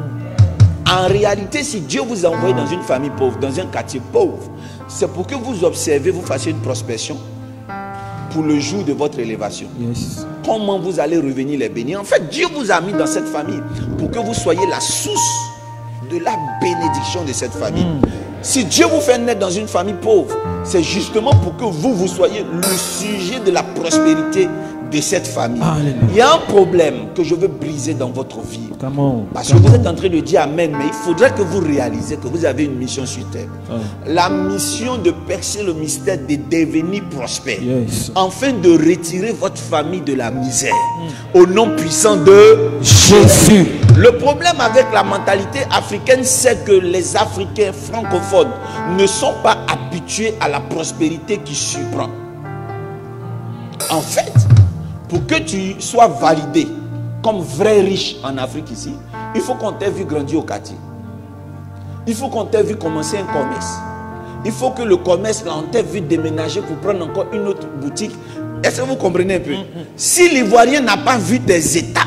En réalité, si Dieu vous a envoyé dans une famille pauvre, dans un quartier pauvre, c'est pour que vous observez, vous fassiez une prospection pour le jour de votre élévation. Yes. Comment vous allez revenir les bénir? En fait, Dieu vous a mis dans cette famille pour que vous soyez la source de la bénédiction de cette famille. Mm. Si Dieu vous fait naître dans une famille pauvre, c'est justement pour que vous, vous soyez le sujet de la prospérité de cette famille. Alléluia. Il y a un problème que je veux briser dans votre vie. Come on. Parce Come que vous on. êtes en train de dire Amen, mais il faudrait que vous réalisez que vous avez une mission sur terre. Oh. La mission de percer le mystère de devenir prospère. Yes. Afin de retirer votre famille de la misère. Mm. Au nom puissant de Jésus. Le problème avec la mentalité africaine, c'est que les Africains francophones ne sont pas habitués à la prospérité qui surprend. En fait, pour que tu sois validé comme vrai riche en Afrique ici, il faut qu'on t'ait vu grandir au quartier. Il faut qu'on t'ait vu commencer un commerce. Il faut que le commerce, là, on t'ait vu déménager pour prendre encore une autre boutique. Est-ce que vous comprenez un peu? Mm-hmm. Si l'Ivoirien n'a pas vu tes étapes,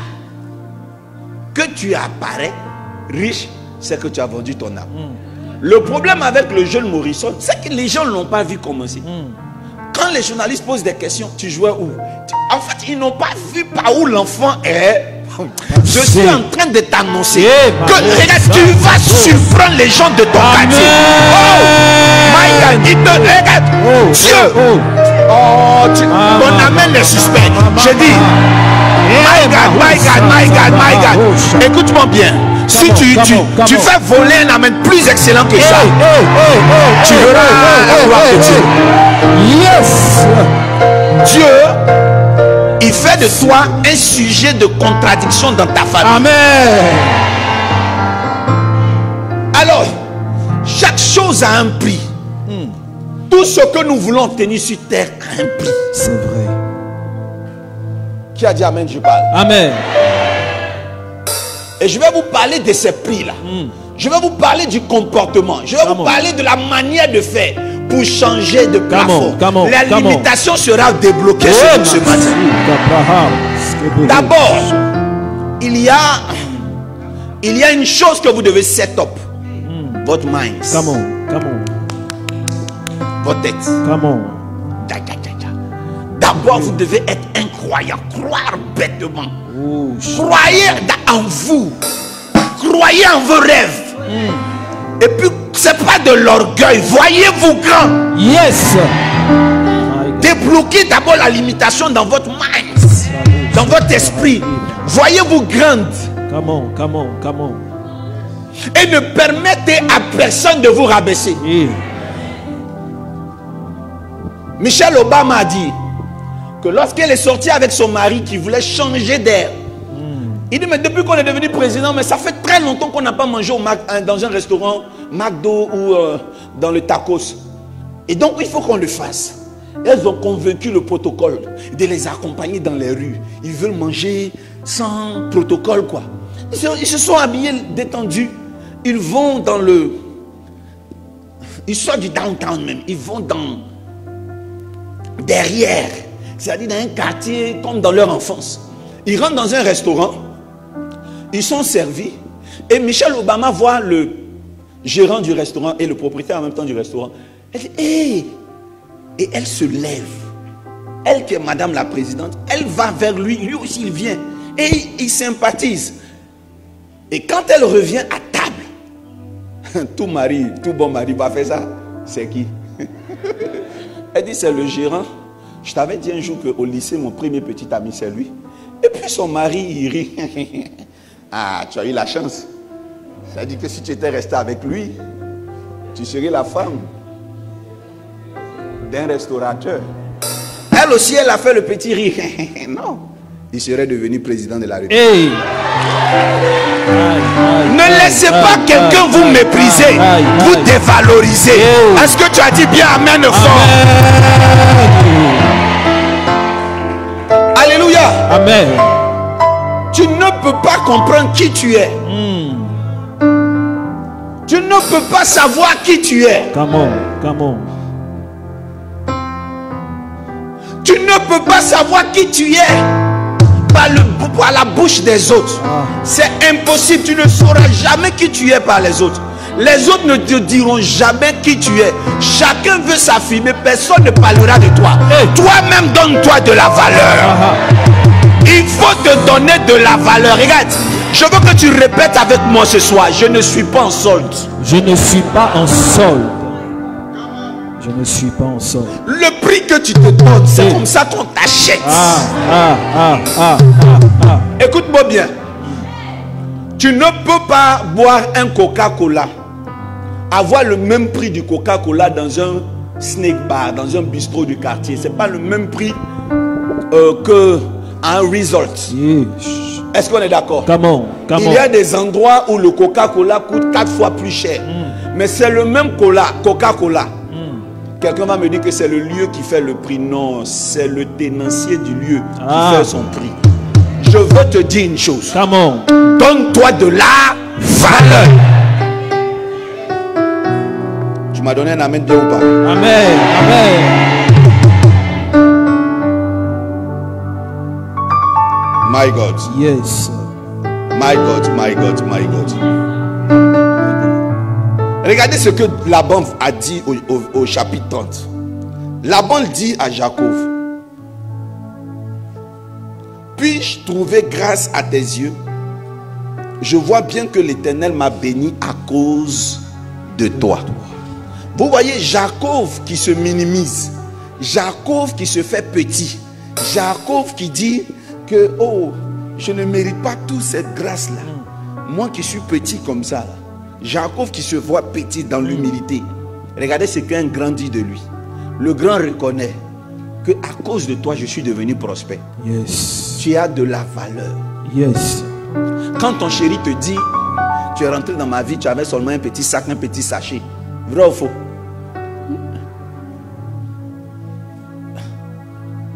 que tu apparais riche, c'est que tu as vendu ton âme. Mm. Le problème avec le jeune Morrison, c'est que les gens ne l'ont pas vu commencer. Mm. Quand les journalistes posent des questions, tu jouais où? En fait, ils n'ont pas vu par où l'enfant est. Je suis en train de t'annoncer que regarde, tu vas surprendre les gens de ton quartier. Oh, my God, il te regarde. Oh, Dieu. Oh, oh tu, ton amen est suspect. Je dis, my God, my God, my God, my God. Écoute-moi bien. Si tu, tu, tu fais voler un amen plus excellent que ça, tu verras la gloire de Dieu. Yes. Dieu, il fait de toi un sujet de contradiction dans ta famille. Amen. Alors, chaque chose a un prix. Tout ce que nous voulons obtenir sur terre a un prix. C'est vrai. Qui a dit amen, je parle. Amen. Et je vais vous parler de ces prix-là. Mm. Je vais vous parler du comportement. Je vais come vous on. parler de la manière de faire pour changer de plafond. Come on, come on, la come limitation on. sera débloquée oh, ce matin. D'abord, il y a il y a une chose que vous devez set up. Mm. Votre mind. Come on, come on. Votre tête. Come on. D'abord, vous devez être incroyant. Croire bêtement. Oh, croyez en vous. Croyez en vos rêves. Mm. Et puis, c'est pas de l'orgueil. Voyez-vous grand. Yes. Débloquez d'abord la limitation dans votre mind, dans votre esprit. Voyez-vous grande. Come on, come on, come on. Et ne permettez à personne de vous rabaisser. Yeah. Michelle Obama a dit que lorsqu'elle est sortie avec son mari qui voulait changer d'air, mm. il dit mais depuis qu'on est devenu président, mais ça fait très longtemps qu'on n'a pas mangé au Mac, dans un restaurant McDo ou euh, dans le tacos. Et donc il faut qu'on le fasse. Elles ont convaincu le protocole de les accompagner dans les rues. Ils veulent manger sans protocole quoi. Ils se, ils se sont habillés détendus. Ils vont dans le... Ils sortent du downtown même. Ils vont dans... derrière. C'est-à-dire dans un quartier comme dans leur enfance. Ils rentrent dans un restaurant. Ils sont servis. Et Michelle Obama voit le gérant du restaurant et le propriétaire en même temps du restaurant. Elle dit, hey! Et elle se lève. Elle qui est madame la présidente, elle va vers lui. Lui aussi il vient. Et il, il sympathise. Et quand elle revient à table, tout mari, tout bon mari va faire ça. C'est qui? Elle dit c'est le gérant. Je t'avais dit un jour qu'au lycée, mon premier petit ami c'est lui. Et puis son mari il rit. Ah, tu as eu la chance. Ça dit que si tu étais resté avec lui, tu serais la femme d'un restaurateur. Elle aussi, elle a fait le petit rire. Non, il serait devenu président de la République. Hey. Ne laissez pas quelqu'un vous mépriser, vous dévaloriser. Est-ce que tu as dit bien amen fort? Alléluia. Amen. Tu ne peux pas comprendre qui tu es. Mm. Tu ne peux pas savoir qui tu es. Come on, come on. Tu ne peux pas savoir qui tu es par, le, par la bouche des autres. Ah. C'est impossible. Tu ne sauras jamais qui tu es par les autres. Les autres ne te diront jamais qui tu es. Chacun veut s'affirmer. Personne ne parlera de toi. Hey. Toi-même, donne-toi de la valeur. Ah. Il faut te donner de la valeur. Regarde, je veux que tu répètes avec moi ce soir. Je ne suis pas en solde. Je ne suis pas en solde. Je ne suis pas en solde. Le prix que tu te donnes, c'est hey. Comme ça qu'on t'achète. Ah, ah, ah, ah, ah, ah. Écoute-moi bien. Tu ne peux pas boire un Coca-Cola, avoir le même prix du Coca-Cola dans un snack bar, dans un bistrot du quartier. C'est pas le même prix euh, que un resort. Yeah. Est-ce qu'on est d'accord? Come on, come Il y a des endroits où le Coca-Cola coûte quatre fois plus cher. Mm. Mais c'est le même Coca-Cola. Mm. Quelqu'un va me dire que c'est le lieu qui fait le prix. Non, c'est le tenancier du lieu ah. qui fait son prix. Je veux te dire une chose. Come on. Donne-toi de la valeur. Tu m'as donné un amen bien ou pas? Amen, amen. My God. Yes. My God, my God, my God. Regardez ce que Laban a dit au, au, au chapitre trente. Laban dit à Jacob: puis-je trouver grâce à tes yeux? Je vois bien que l'Éternel m'a béni à cause de toi. Vous voyez Jacob qui se minimise, Jacob qui se fait petit, Jacob qui dit que oh, je ne mérite pas toute cette grâce là. Moi qui suis petit comme ça là. Jacob qui se voit petit dans l'humilité. Regardez ce qu'un grand dit de lui. Le grand reconnaît que à cause de toi je suis devenu prospère. Yes. Tu as de la valeur. Yes. Quand ton chéri te dit tu es rentré dans ma vie, tu avais seulement un petit sac, un petit sachet. Vrai ou faux?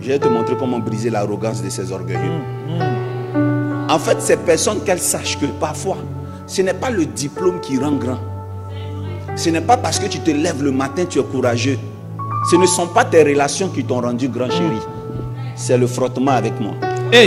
Je vais te montrer comment briser l'arrogance de ces orgueilleux. Mm, mm. En fait, ces personnes, qu'elles sachent que parfois, ce n'est pas le diplôme qui rend grand. Ce n'est pas parce que tu te lèves le matin, tu es courageux. Ce ne sont pas tes relations qui t'ont rendu grand, chéri. C'est le frottement avec moi. Hey.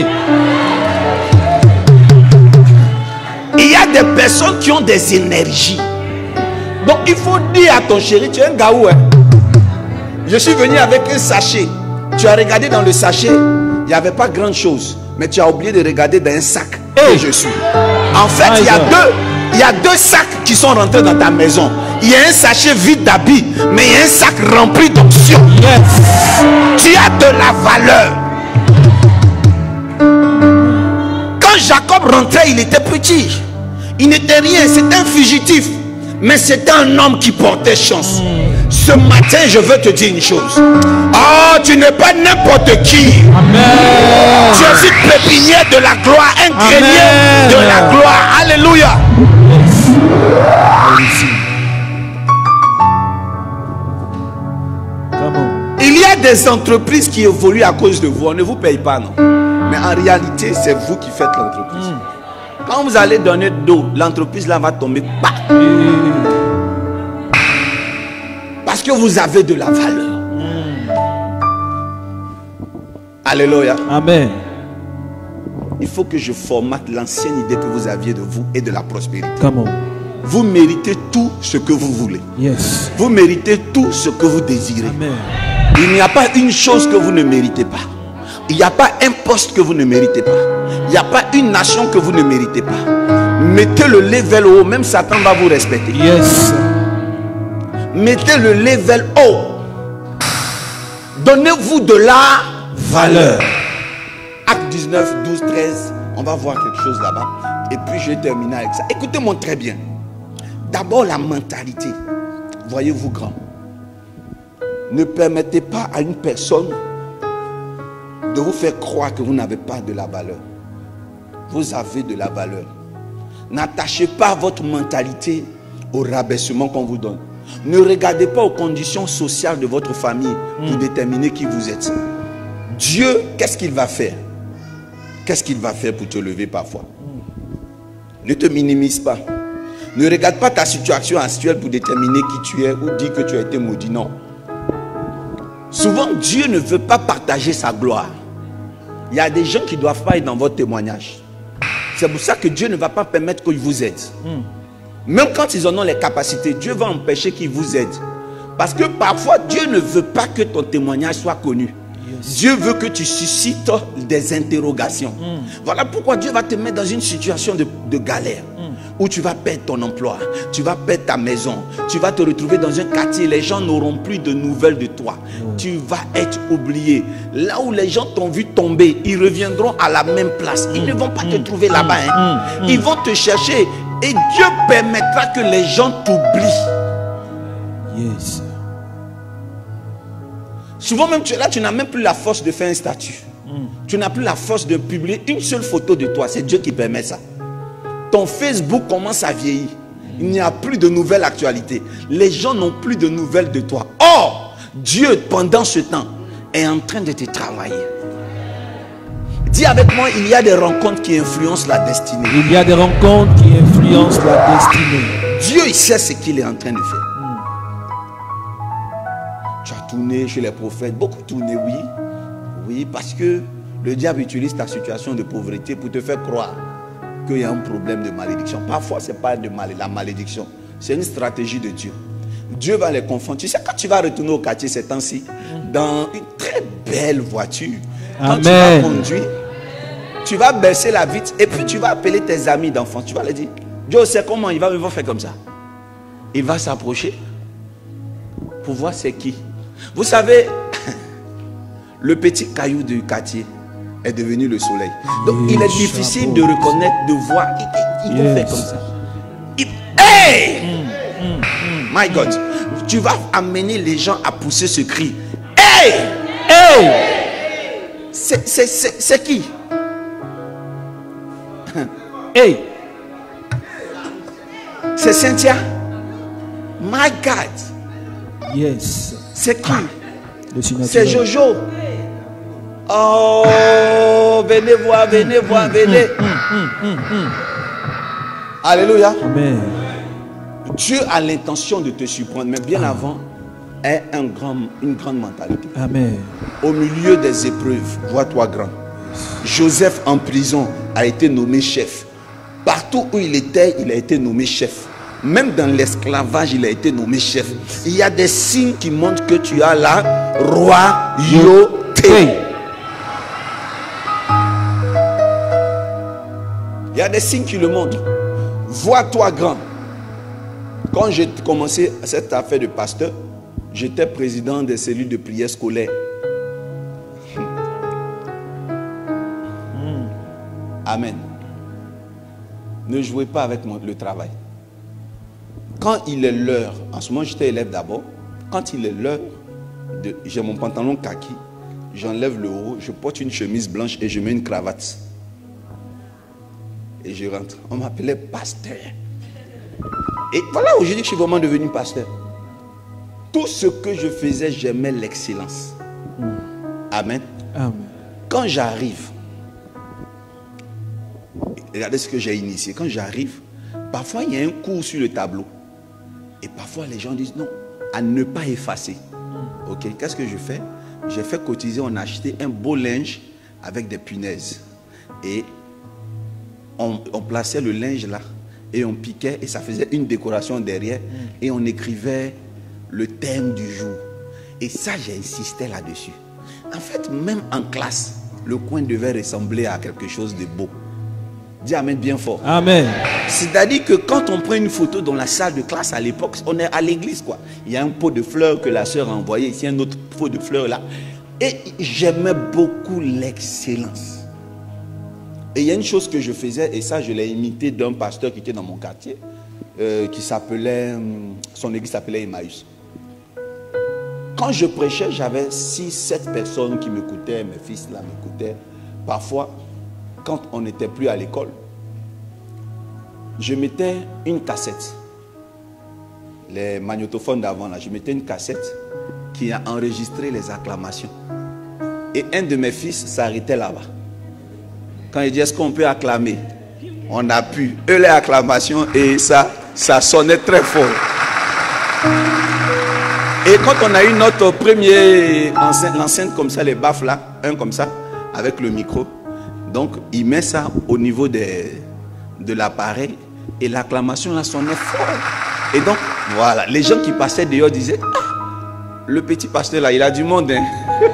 Il y a des personnes qui ont des énergies. Donc il faut dire à ton chéri, tu es un gaou. Hein? Je suis venu avec un sachet. Tu as regardé dans le sachet, il n'y avait pas grand chose. Mais tu as oublié de regarder dans un sac. Hey. Que je suis. En fait, il y a deux, il y a deux sacs qui sont rentrés dans ta maison. Il y a un sachet vide d'habits, mais il y a un sac rempli d'options. Yes. Tu as de la valeur. Quand Jacob rentrait, il était petit. Il n'était rien, c'était un fugitif. Mais c'était un homme qui portait chance. Ce matin, je veux te dire une chose. Oh, tu n'es pas n'importe qui. Amen. Tu es une pépinière de la gloire, un grenier de la gloire. Alléluia. Il y a des entreprises qui évoluent à cause de vous. On ne vous paye pas, non. Mais en réalité, c'est vous qui faites l'entreprise. Mm. Quand vous allez donner d'eau, l'entreprise là va tomber. Bah. Mm. Parce que vous avez de la valeur. Mm. Alléluia. Amen. Il faut que je formate l'ancienne idée que vous aviez de vous et de la prospérité. Come on. Vous méritez tout ce que vous voulez. Yes. Vous méritez tout ce que vous désirez. Amen. Il n'y a pas une chose que vous ne méritez pas. Il n'y a pas un poste que vous ne méritez pas. Il n'y a pas une nation que vous ne méritez pas. Mettez le level haut, même Satan va vous respecter. Yes. Mettez le level haut. Donnez-vous de la valeur. Acte dix-neuf, douze, treize. On va voir quelque chose là-bas. Et puis je vais terminer avec ça. Écoutez-moi très bien. D'abord la mentalité. Voyez-vous grand. Ne permettez pas à une personne de vous faire croire que vous n'avez pas de la valeur. Vous avez de la valeur. N'attachez pas votre mentalité au rabaissement qu'on vous donne. Ne regardez pas aux conditions sociales de votre famille pour mm. déterminer qui vous êtes. Dieu, qu'est-ce qu'il va faire? Qu'est-ce qu'il va faire pour te lever parfois? Mm. Ne te minimise pas. Ne regarde pas ta situation actuelle pour déterminer qui tu es ou dire que tu as été maudit. Non. Souvent, Dieu ne veut pas partager sa gloire. Il y a des gens qui ne doivent pas être dans votre témoignage. C'est pour ça que Dieu ne va pas permettre qu'ils vous aident. Mm. Même quand ils en ont les capacités, Dieu va empêcher qu'ils vous aident. Parce que parfois, Dieu ne veut pas que ton témoignage soit connu. Yes. Dieu veut que tu suscites des interrogations. Mm. Voilà pourquoi Dieu va te mettre dans une situation de, de galère. Mm. Où tu vas perdre ton emploi, tu vas perdre ta maison, tu vas te retrouver dans un quartier, les gens n'auront plus de nouvelles de toi. Mm. Tu vas être oublié. Là où les gens t'ont vu tomber, ils reviendront à la même place. Ils mm. ne vont pas mm. te trouver mm. là-bas. Hein. Mm. Ils vont te chercher et Dieu permettra que les gens t'oublient. Yes. Souvent même tu es là, tu n'as même plus la force de faire un statut. Mm. Tu n'as plus la force de publier une seule photo de toi. C'est Dieu qui permet ça. Ton Facebook commence à vieillir. Il n'y a plus de nouvelles actualités. Les gens n'ont plus de nouvelles de toi. Or, Dieu, pendant ce temps, est en train de te travailler. Dis avec moi, il y a des rencontres qui influencent la destinée. Il y a des rencontres qui influencent la destinée. Dieu, il sait ce qu'il est en train de faire. Mm. Tu as tourné chez les prophètes. Beaucoup tourné, oui. Oui, parce que le diable utilise ta situation de pauvreté pour te faire croire qu'il y a un problème de malédiction. Parfois, ce n'est pas de mal, la malédiction. C'est une stratégie de Dieu. Dieu va les confondre. Tu sais, quand tu vas retourner au quartier ces temps-ci, dans une très belle voiture, quand Amen. Tu vas conduire, tu vas baisser la vitre et puis tu vas appeler tes amis d'enfance. Tu vas leur dire, Dieu sait comment, il va me faire comme ça. Il va s'approcher pour voir c'est qui. Vous savez, le petit caillou du quartier est devenu le soleil. Donc il est difficile de reconnaître, de voir. Il, il, il yes. fait comme ça. Il, hey! Mm, mm, mm, My God, tu vas amener les gens à pousser ce cri. Hey! Hey! C'est qui? Hey! C'est Cynthia? My God! Yes. C'est qui? C'est Jojo. Oh, venez voir, venez voir, venez. Alléluia. Amen. Dieu a l'intention de te surprendre, mais bien avant, est un grand, une grande mentalité. Amen. Au milieu des épreuves, vois-toi grand. Joseph en prison a été nommé chef. Partout où il était, il a été nommé chef. Même dans l'esclavage, il a été nommé chef. Il y a des signes qui montrent que tu as la royauté. Il y a des signes qui le montrent. Vois-toi grand. Quand j'ai commencé cette affaire de pasteur, j'étais président des cellules de prière scolaire. Amen. Ne jouez pas avec mon, le travail. Quand il est l'heure, en ce moment j'étais élève d'abord, quand il est l'heure, j'ai mon pantalon kaki, j'enlève le haut, je porte une chemise blanche et je mets une cravate. Et je rentre. On m'appelait pasteur. Et voilà, aujourd'hui je suis vraiment devenu pasteur. Tout ce que je faisais, j'aimais l'excellence. Amen. Amen. Quand j'arrive, regardez ce que j'ai initié. Quand j'arrive, parfois il y a un cours sur le tableau. Et parfois les gens disent non, à ne pas effacer. Ok, qu'est-ce que je fais? J'ai fait cotiser, on a acheté un beau linge avec des punaises. Et on, on plaçait le linge là. Et on piquait et ça faisait une décoration derrière. Et on écrivait le thème du jour. Et ça, j'ai insisté là-dessus. En fait, même en classe, le coin devait ressembler à quelque chose de beau. Dis amen bien fort. Amen. C'est-à-dire que quand on prend une photo dans la salle de classe à l'époque, on est à l'église quoi. Il y a un pot de fleurs que la sœur a envoyé, ici un autre pot de fleurs là. Et j'aimais beaucoup l'excellence. Et il y a une chose que je faisais, et ça je l'ai imité d'un pasteur qui était dans mon quartier, euh, qui s'appelait, son église s'appelait Emmaüs. Quand je prêchais, j'avais six, sept personnes qui m'écoutaient, mes fils là m'écoutaient. Parfois, quand on n'était plus à l'école, je mettais une cassette. Les magnétophones d'avant là, je mettais une cassette qui a enregistré les acclamations. Et un de mes fils s'arrêtait là-bas. Quand il dit est-ce qu'on peut acclamer? On a pu. Eux les acclamations et ça, ça sonnait très fort. Et quand on a eu notre premier enceinte, l'enceinte comme ça, les baffes là, un comme ça, avec le micro. Donc il met ça au niveau des, de l'appareil et l'acclamation là sonnait fort. Et donc voilà, les gens qui passaient dehors disaient ah, le petit pasteur là, il a du monde. Hein?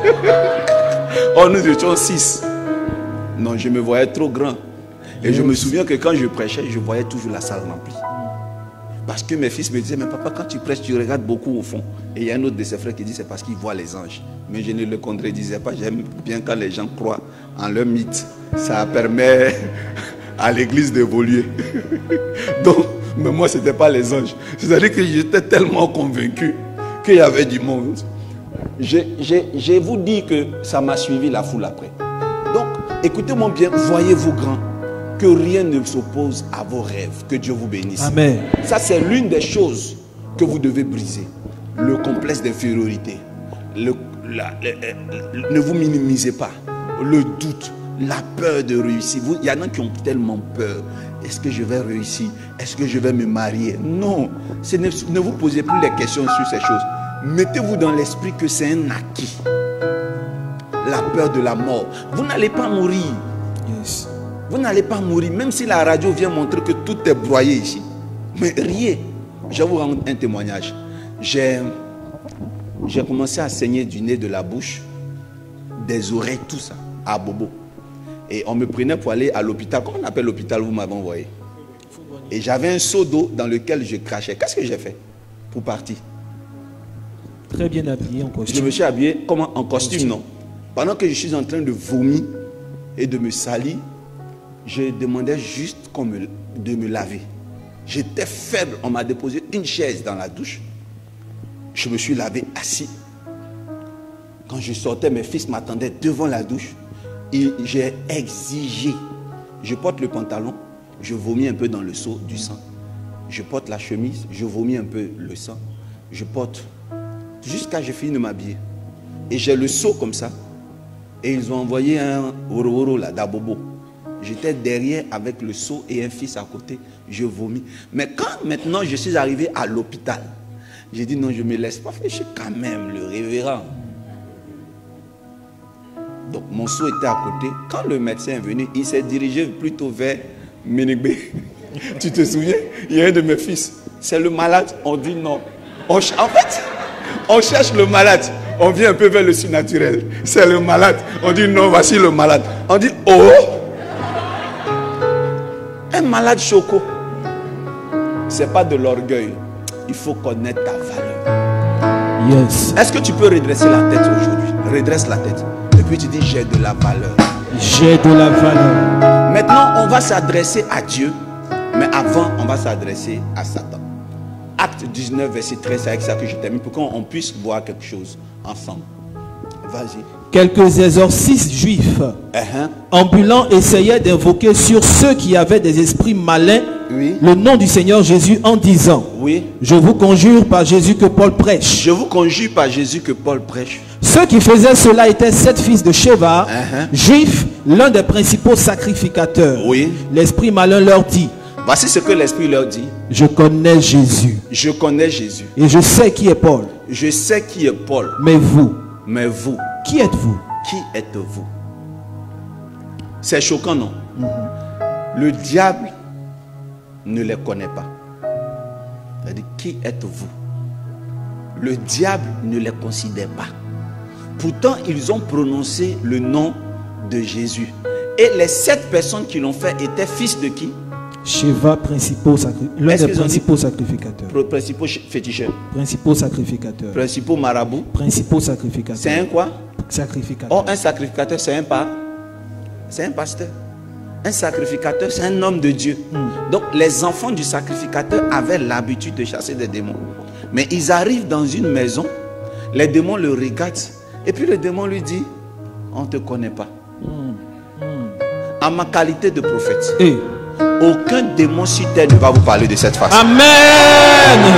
Oh, nous étions six. Non, je me voyais trop grand. Et yes. Je me souviens que quand je prêchais, je voyais toujours la salle remplie. Parce que mes fils me disaient, mais papa, quand tu prêches, tu regardes beaucoup au fond. Et il y a un autre de ses frères qui dit, c'est parce qu'il voit les anges. Mais je ne le contredisais pas. J'aime bien quand les gens croient en leur mythe. Ça permet à l'église d'évoluer. Donc, mais moi, ce n'était pas les anges. C'est-à-dire que j'étais tellement convaincu qu'il y avait du monde. Je, je, je vous dis que ça m'a suivi la foule après. Donc, écoutez-moi bien, voyez-vous grand, que rien ne s'oppose à vos rêves. Que Dieu vous bénisse. Amen. Ça, c'est l'une des choses que vous devez briser. Le complexe d'infériorité. Le, la, le, le, ne vous minimisez pas. Le doute, la peur de réussir. Vous, il y en a qui ont tellement peur. Est-ce que je vais réussir? Est-ce que je vais me marier? Non. Ce ne, ne vous posez plus les questions sur ces choses. Mettez-vous dans l'esprit que c'est un acquis. La peur de la mort. Vous n'allez pas mourir. Yes. Vous n'allez pas mourir. Même si la radio vient montrer que tout est broyé ici. Mais riez. Je vais vous rendre un témoignage. J'ai j'ai commencé à saigner du nez, de la bouche, des oreilles, tout ça, à Bobo. Et on me prenait pour aller à l'hôpital. Comment on appelle l'hôpital, vous m'avez envoyé? Et j'avais un seau d'eau dans lequel je crachais. Qu'est-ce que j'ai fait pour partir? Très bien habillé en costume. Je me suis habillé comment? En costume, costume. Non. Pendant que je suis en train de vomir et de me salir, je demandais juste qu'on me, de me laver. J'étais faible. On m'a déposé une chaise dans la douche. Je me suis lavé assis. Quand je sortais, mes fils m'attendaient devant la douche. Et j'ai exigé. Je porte le pantalon, je vomis un peu dans le seau du sang. Je porte la chemise, je vomis un peu le sang. Je porte jusqu'à ce que je finisse de m'habiller. Et j'ai le seau comme ça. Et ils ont envoyé un Ororo là, d'Abobo. J'étais derrière avec le seau et un fils à côté. Je vomis. Mais quand maintenant je suis arrivé à l'hôpital, j'ai dit non, je ne me laisse pas faire. Je suis quand même le révérend. Donc mon seau était à côté. Quand le médecin est venu, il s'est dirigé plutôt vers Ménégbé. Tu te souviens? Il y a un de mes fils. C'est le malade. On dit non. On, en fait, on cherche le malade. On vient un peu vers le surnaturel. C'est le malade. On dit non, voici le malade. On dit oh. Un malade choco. C'est pas de l'orgueil. Il faut connaître ta valeur. Yes. Est-ce que tu peux redresser la tête aujourd'hui? Redresse la tête. Et puis tu dis j'ai de la valeur. J'ai de la valeur. Maintenant, on va s'adresser à Dieu. Mais avant, on va s'adresser à Satan. Acte dix-neuf, verset treize, c'est avec ça que je termine, pour qu'on puisse voir quelque chose ensemble. Vas-y. Quelques exorcistes juifs Uh-huh. ambulants essayaient d'invoquer sur ceux qui avaient des esprits malins Oui. le nom du Seigneur Jésus en disant: Oui. je vous conjure par Jésus que Paul prêche. Je vous conjure par Jésus que Paul prêche. Ceux qui faisaient cela étaient sept fils de Sheva, Uh-huh. juifs, l'un des principaux sacrificateurs. Oui. L'esprit malin leur dit: Voici ce que l'Esprit leur dit. je connais Jésus Je connais Jésus. et je sais qui est Paul. Je sais qui est Paul. Mais vous, Mais vous, qui êtes-vous? qui êtes-vous? C'est choquant, non? Le diable ne les connaît pas. C'est-à-dire, qui êtes-vous? Le diable ne les considère pas. Pourtant, ils ont prononcé le nom de Jésus. Et les sept personnes qui l'ont fait étaient fils de qui? Sheva, principaux sacri- l'un Est-ce des qu'ils ont dit- principaux sacrificateurs. Pro- Principaux ch- féticheurs. Principaux sacrificateurs. Principaux marabouts. Principaux sacrificateurs. C'est un quoi? Sacrificateur. Oh, un sacrificateur, c'est un pas. C'est un pasteur. Un sacrificateur, c'est un homme de Dieu. Donc, les enfants du sacrificateur avaient l'habitude de chasser des démons. Mais ils arrivent dans une maison, les démons le regardent, et puis le démon lui dit: on ne te connaît pas. En ma qualité de prophète, Et aucun démon sur terre ne va vous parler de cette façon. Amen.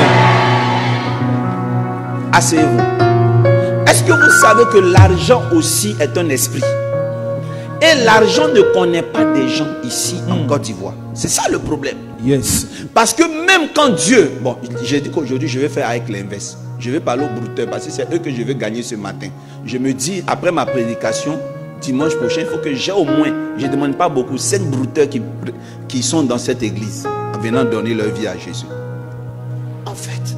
Asseyez-vous. Est-ce que vous savez que l'argent aussi est un esprit? Et l'argent ne connaît pas des gens ici en Côte d'Ivoire. C'est ça le problème. Yes. Parce que même quand Dieu... Bon, j'ai dit qu'aujourd'hui je vais faire avec l'inverse. Je vais parler aux brouteurs parce que c'est eux que je vais gagner ce matin. Je me dis, après ma prédication, dimanche prochain, il faut que j'ai au moins, je ne demande pas beaucoup, sept brouteurs qui, qui sont dans cette église, en venant donner leur vie à Jésus. En fait,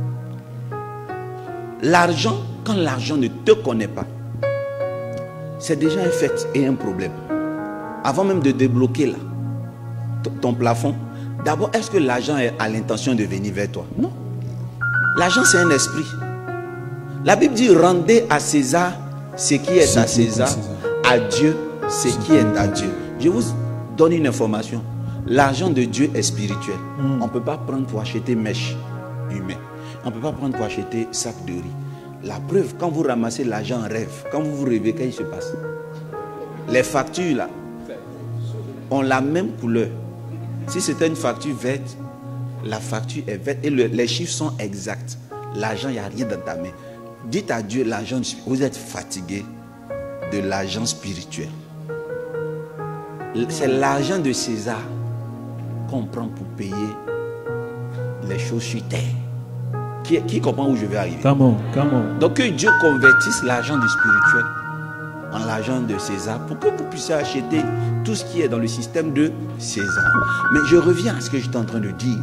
l'argent, quand l'argent ne te connaît pas, c'est déjà un fait et un problème. Avant même de débloquer là, ton plafond, d'abord, est-ce que l'argent a l'intention de venir vers toi? Non. L'argent, c'est un esprit. La Bible dit: rendez à César ce qui est à César, à Dieu ce qui est à Dieu. Je vous donne une information. L'argent de Dieu est spirituel. On ne peut pas prendre pour acheter mèche humaine. On ne peut pas prendre pour acheter sac de riz. La preuve, quand vous ramassez l'argent en rêve, quand vous vous rêvez, qu'est-ce qui se passe? Les factures là ont la même couleur. Si c'était une facture verte, la facture est verte et le, les chiffres sont exacts. L'argent, il n'y a rien dans ta main. Dites à Dieu, l'argent, vous êtes fatigué de l'argent spirituel. C'est l'argent de César qu'on prend pour payer les choses sur terre. Qui, qui comprend où je vais arriver? Come on, come on. Donc que Dieu convertisse l'argent du spirituel en l'argent de César pour que vous puissiez acheter tout ce qui est dans le système de César. Mais je reviens à ce que j'étais en train de dire.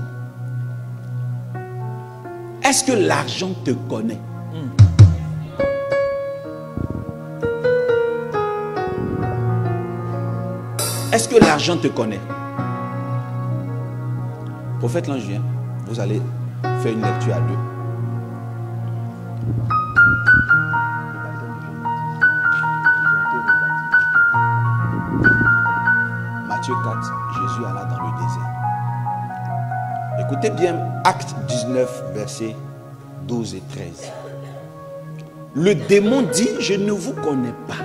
Est-ce que l'argent te connaît? Est-ce que l'argent te connaît? Prophète l'ange vient. Vous allez faire une lecture à deux. Matthieu quatre, Jésus alla dans le désert. Écoutez bien, Acte dix-neuf, versets douze et treize. Le démon dit: je ne vous connais pas.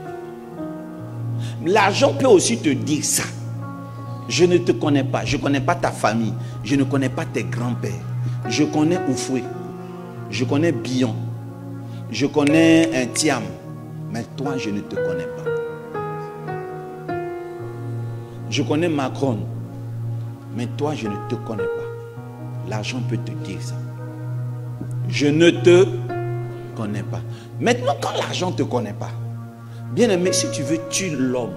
L'argent peut aussi te dire ça. Je ne te connais pas. Je ne connais pas ta famille. Je ne connais pas tes grands-pères. Je connais Oufoué. Je connais Bion. Je connais un Thiam. mais toi, je ne te connais pas. Je connais Macron, mais toi, je ne te connais pas. L'argent peut te dire ça. Je ne te connais pas. Maintenant, quand l'argent ne te connaît pas, bien aimé, si tu veux tuer l'homme,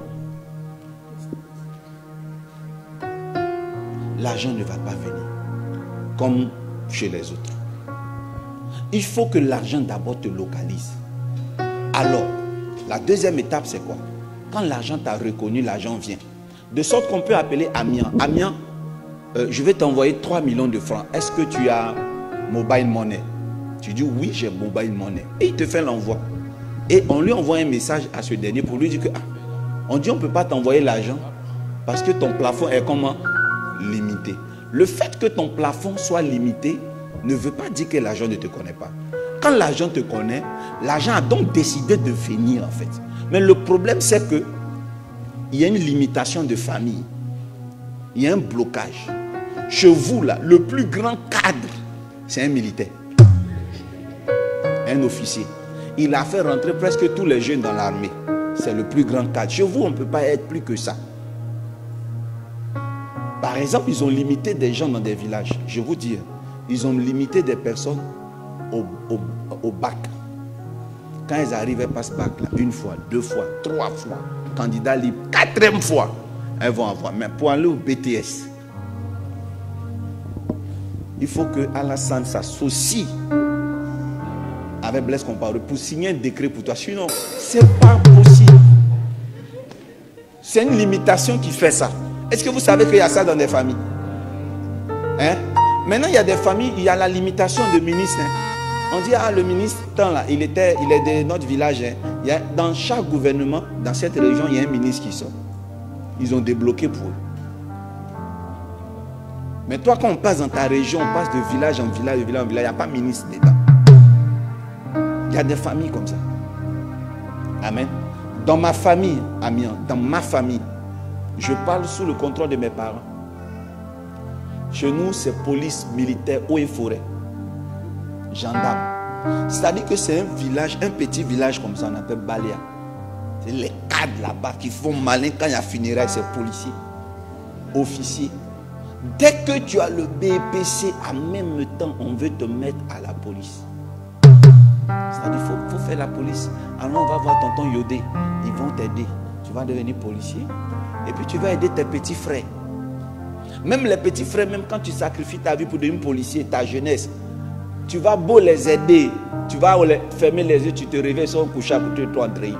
l'argent ne va pas venir comme chez les autres. Il faut que l'argent d'abord te localise. Alors, la deuxième étape, c'est quoi? Quand l'argent t'a reconnu, l'argent vient. De sorte qu'on peut appeler Amiens. Amiens, euh, je vais t'envoyer trois millions de francs. Est-ce que tu as mobile money? Tu dis oui, j'ai mobile money. Et il te fait l'envoi. Et on lui envoie un message à ce dernier pour lui dire que ah, on dit on ne peut pas t'envoyer l'argent parce que ton plafond est comment? Limité. Le fait que ton plafond soit limité ne veut pas dire que l'argent ne te connaît pas. Quand l'argent te connaît, l'argent a donc décidé de venir en fait. Mais le problème c'est que il y a une limitation de famille. Il y a un blocage. Chez vous là, le plus grand cadre, c'est un militaire. Un officier. Il a fait rentrer presque tous les jeunes dans l'armée. C'est le plus grand cadre. Chez vous, on ne peut pas être plus que ça. Par exemple, ils ont limité des gens dans des villages. Je vous dis, ils ont limité des personnes au, au, au bac. Quand ils arrivent, elles passent bac là, une fois, deux fois, trois fois, candidat libre, quatrième fois, elles vont avoir. Mais pour aller au B T S, il faut que Alassane s'associe avec Blaise Compaoré pour signer un décret pour toi. Sinon, ce n'est pas possible. C'est une limitation qui fait ça. Est-ce que vous savez qu'il y a ça dans des familles? Hein? Maintenant, il y a des familles, il y a la limitation de ministre. Hein? On dit, ah, le ministre, tant là, il, était, il est de notre village. Hein? Il y a, dans chaque gouvernement, dans cette région, il y a un ministre qui sort. Ils ont débloqué pour eux. Mais toi, quand on passe dans ta région, on passe de village en village, de village en village, il n'y a pas de ministre dedans. Il y a des familles comme ça. Amen. Dans ma famille, Amiens, dans ma famille, je parle sous le contrôle de mes parents. Chez nous, c'est police, militaire, eau et forêt. Gendarme. C'est-à-dire que c'est un village, un petit village comme ça, on appelle Baléa. C'est les cadres là-bas qui font malin quand il y a funérailles, c'est policiers, officiers. Dès que tu as le B P C, en même temps, on veut te mettre à la police. C'est-à-dire qu'il faut, faut faire la police. Alors on va voir tonton Yodé. Ils vont t'aider. Tu vas devenir policier. Et puis tu vas aider tes petits frères. Même les petits frères, même quand tu sacrifies ta vie pour devenir policier, ta jeunesse, tu vas beau les aider. Tu vas les fermer les yeux, tu te réveilles sur un couchard pour te t'entraîner.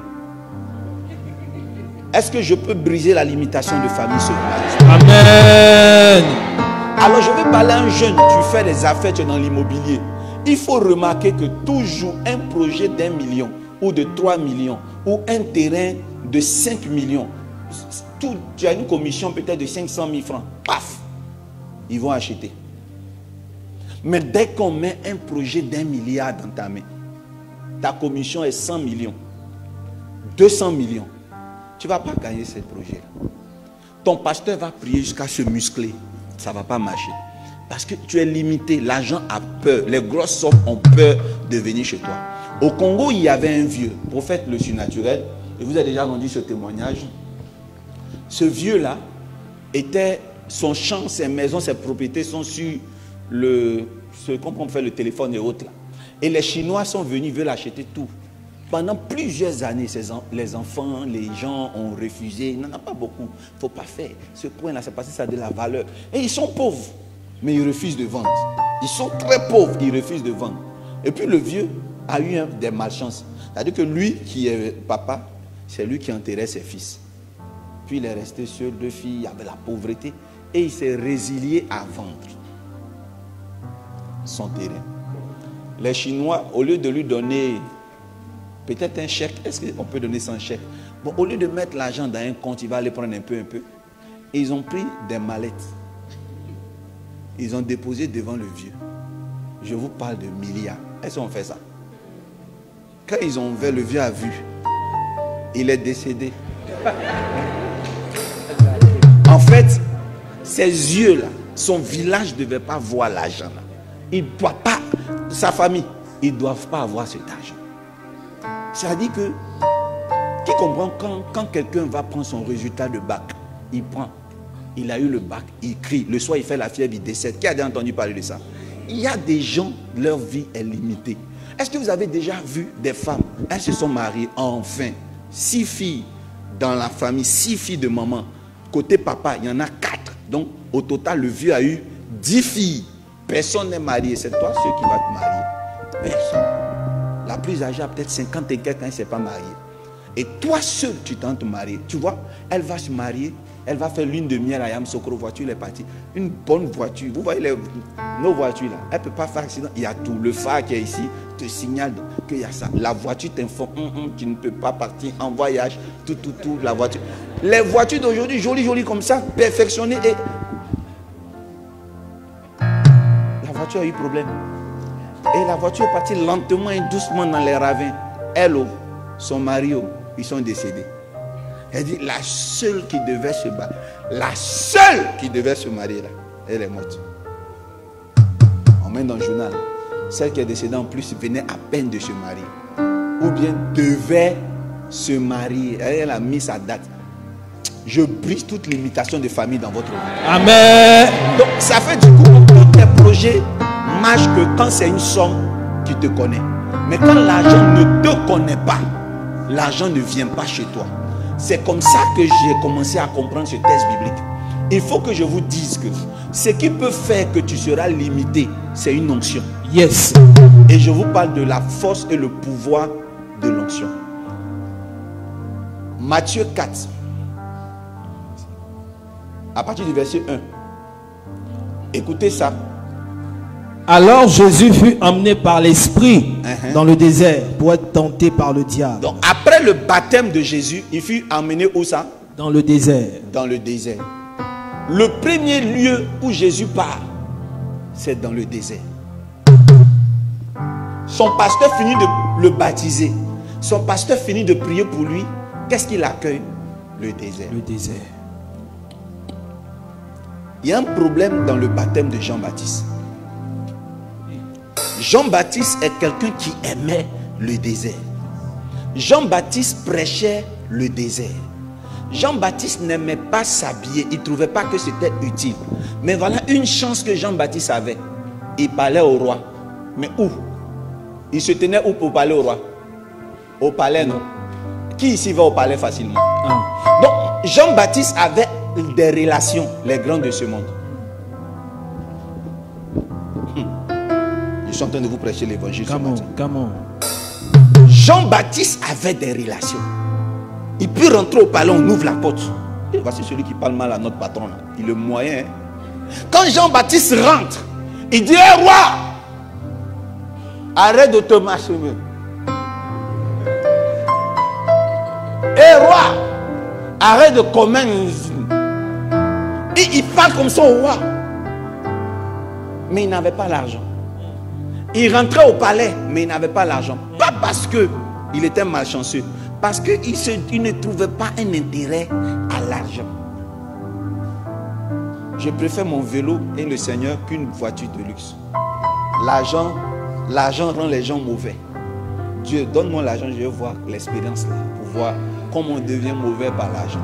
Est-ce que je peux briser la limitation de famille ce matin? Amen. Alors je vais parler à un jeune, tu fais des affaires, tu es dans l'immobilier. Il faut remarquer que toujours un projet d'un million ou de trois millions ou un terrain de cinq millions, tout, tu as une commission peut-être de cinq cent mille francs, paf, ils vont acheter. Mais dès qu'on met un projet d'un milliard dans ta main, ta commission est cent millions, deux cents millions. Tu ne vas pas gagner ce projet-là. Ton pasteur va prier jusqu'à se muscler. Ça ne va pas marcher. Parce que tu es limité. L'argent a peur. Les grosses sommes ont peur de venir chez toi. Au Congo, il y avait un vieux, prophète le surnaturel. Et vous avez déjà entendu ce témoignage. Ce vieux-là, était, son champ, ses maisons, ses propriétés sont sur le, ce qu'on fait le téléphone et autres. Là. Et les Chinois sont venus, veulent acheter tout. Pendant plusieurs années, ces en, les enfants, les gens ont refusé. Il n'en a pas beaucoup. Il ne faut pas faire. Ce point-là, c'est parce que ça a de la valeur. Et ils sont pauvres, mais ils refusent de vendre. Ils sont très pauvres, ils refusent de vendre. Et puis le vieux a eu hein, des malchances. C'est-à-dire que lui, qui est papa, c'est lui qui enterrait ses fils. Puis il est resté seul, deux filles, il y avait la pauvreté. Et il s'est résilié à vendre son terrain. Les Chinois, au lieu de lui donner peut-être un chèque, est-ce qu'on peut donner sans chèque? Bon, au lieu de mettre l'argent dans un compte, il va aller prendre un peu, un peu. Et ils ont pris des mallettes. Ils ont déposé devant le vieux. Je vous parle de milliards. Est-ce qu'on fait ça? Quand ils ont ouvert, le vieux a vu. Il est décédé. En fait, ses yeux-là, son village ne devait pas voir l'argent là. Il ne doit pas, sa famille, ils ne doivent pas avoir cet argent. C'est-à-dire que Qui comprend quand, quand quelqu'un va prendre son résultat de bac, il prend, il a eu le bac, il crie, le soir il fait la fièvre, il décède. Qui a déjà entendu parler de ça? Il y a des gens, leur vie est limitée. Est-ce que vous avez déjà vu des femmes, elles se sont mariées, enfin, six filles dans la famille, six filles de maman. Côté papa, il y en a quatre. Donc, au total, le vieux a eu dix filles. Personne n'est marié. C'est toi ceux qui va te marier. Personne. La plus âgée a peut-être cinquante et quelques ans, elle ne s'est pas mariée. Et toi seul, tu tentes de te marier. Tu vois, elle va se marier. Elle va faire lune de miel à Yamoussoukro, voiture, elle est partie. Une bonne voiture. Vous voyez les, nos voitures là. Elle ne peut pas faire accident. Il y a tout. Le phare qui est ici te signale qu'il y a ça. La voiture t'informe hum, hum, tu ne peux pas partir en voyage. Tout, tout, tout. La voiture. Les voitures d'aujourd'hui, jolies, jolies comme ça, perfectionnées. Et la voiture a eu problème. Et la voiture est partie lentement et doucement dans les ravins. Elle, son mari, ils sont décédés. Elle dit, la seule qui devait se battre, la seule qui devait se marier là, elle est morte. On met dans le journal, celle qui est décédée en plus venait à peine de se marier. Ou bien devait se marier. Elle a mis sa date. Je brise toute limitation de famille dans votre vie. Amen. Donc ça fait du coup, tous tes projets marchent que quand c'est une somme qui te connaît. Mais quand l'argent ne te connaît pas, l'argent ne vient pas chez toi. C'est comme ça que j'ai commencé à comprendre ce texte biblique. Il faut que je vous dise que ce qui peut faire que tu seras limité, c'est une onction. Yes. Et je vous parle de la force et le pouvoir de l'onction. Matthieu quatre, à partir du verset un. Écoutez ça. Alors Jésus fut emmené par l'Esprit Uh-huh. dans le désert pour être tenté par le diable. Donc après le baptême de Jésus, il fut emmené où ça? Dans le désert. Dans le désert. Le premier lieu où Jésus part, c'est dans le désert. Son pasteur finit de le baptiser. Son pasteur finit de prier pour lui. Qu'est-ce qu'il accueille? Le désert. Le désert. Il y a un problème dans le baptême de Jean-Baptiste. Jean-Baptiste est quelqu'un qui aimait le désert. Jean-Baptiste prêchait le désert. Jean-Baptiste n'aimait pas s'habiller. Il ne trouvait pas que c'était utile. Mais voilà une chance que Jean-Baptiste avait. Il parlait au roi. Mais où? Il se tenait où pour parler au roi? Au palais, non? Qui ici va au palais facilement? Ah. Donc, Jean-Baptiste avait des relations, les grands de ce monde. Je suis en train de vous prêcher l'évangile ce Come matin. on, come on. Jean-Baptiste avait des relations. Il peut rentrer au palais, on ouvre la porte. Et voici celui qui parle mal à notre patron là. Il est moyen. Hein? Quand Jean-Baptiste rentre, il dit, hé roi, arrête de te marcher. Hé roi, arrête de commettre. Et il parle comme ça au roi. Mais il n'avait pas l'argent. Il rentrait au palais, mais il n'avait pas l'argent. Pas parce qu'il était malchanceux, parce qu'il il ne trouvait pas un intérêt à l'argent. Je préfère mon vélo et le Seigneur qu'une voiture de luxe. L'argent, l'argent rend les gens mauvais. Dieu, donne-moi l'argent, je vais voir l'expérience là, pour voir comment on devient mauvais par l'argent.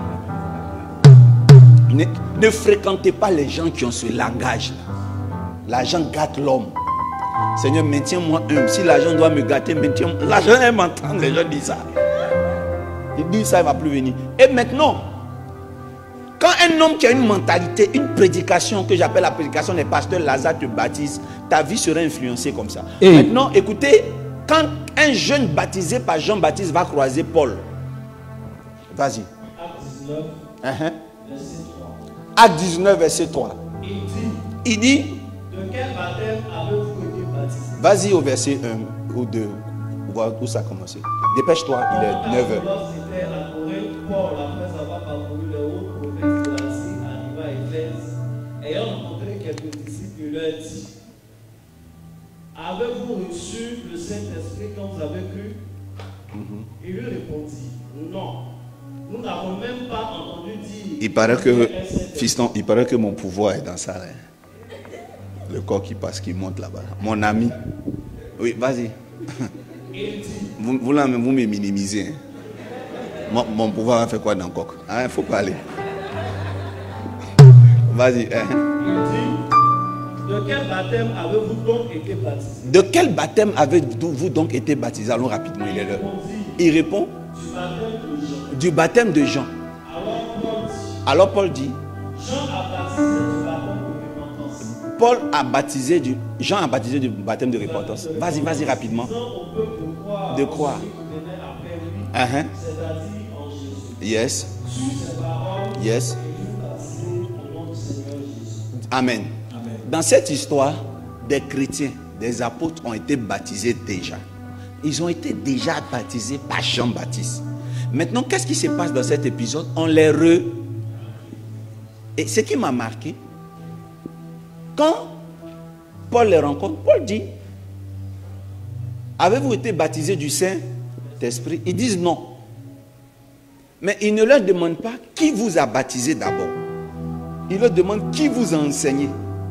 Ne, ne fréquentez pas les gens qui ont ce langage là. L'argent gâte l'homme. Seigneur, maintiens-moi humble. Si l'argent doit me gâter, maintiens-moi. L'argent aime entendre les gens dire ça. Il dit ça, il ne va plus venir. Et maintenant, quand un homme qui a une mentalité, une prédication, que j'appelle la prédication des pasteurs Lazare te baptise, ta vie sera influencée comme ça. Et maintenant, écoutez, quand un jeune baptisé par Jean-Baptiste va croiser Paul, vas-y. Uh-huh. Acte dix-neuf, verset trois. Il dit, Il dit, de quel baptême avez-vous été baptisé? vas-y au verset un ou deux, où ça a commencé. Dépêche-toi, il est neuf heures. Lorsqu'il était à Corinthe, Paul, après avoir parcouru les hautes provinces de l'Asie, arriva à Éphèse. Ayant rencontré quelques disciples, il leur dit, avez-vous reçu le Saint-Esprit quand vous avez cru? Mm-hmm. Il lui répondit, non. Nous n'avons même pas entendu dire. Il paraît que, fiston, il paraît que mon pouvoir est dans ça. Là. Le corps qui passe, qui monte là-bas. Mon ami. Oui, vas-y. Il dit, Vous, vous, là, vous me minimisez. Hein. Mon, mon pouvoir a fait quoi dans le coq? Il hein, faut parler. Vas-y. Hein. De quel baptême avez-vous donc été baptisé? De quel baptême avez-vous donc été baptisé? Allons rapidement, il est l'heure. Il répond du baptême de Jean. Alors Paul dit, Paul a baptisé du Jean a baptisé du baptême de repentance. Vas-y, vas-y rapidement. De croire. Uh-huh. Yes. Yes. Amen. Dans cette histoire, des chrétiens, des apôtres ont été baptisés déjà. Ils ont été déjà baptisés par Jean-Baptiste. Maintenant, qu'est-ce qui se passe dans cet épisode? On les re... Et ce qui m'a marqué, quand Paul les rencontre, Paul dit, avez-vous été baptisés du Saint-Esprit? Ils disent non. Mais il ne leur demande pas qui vous a baptisé d'abord. Il leur demande qui vous a enseigné.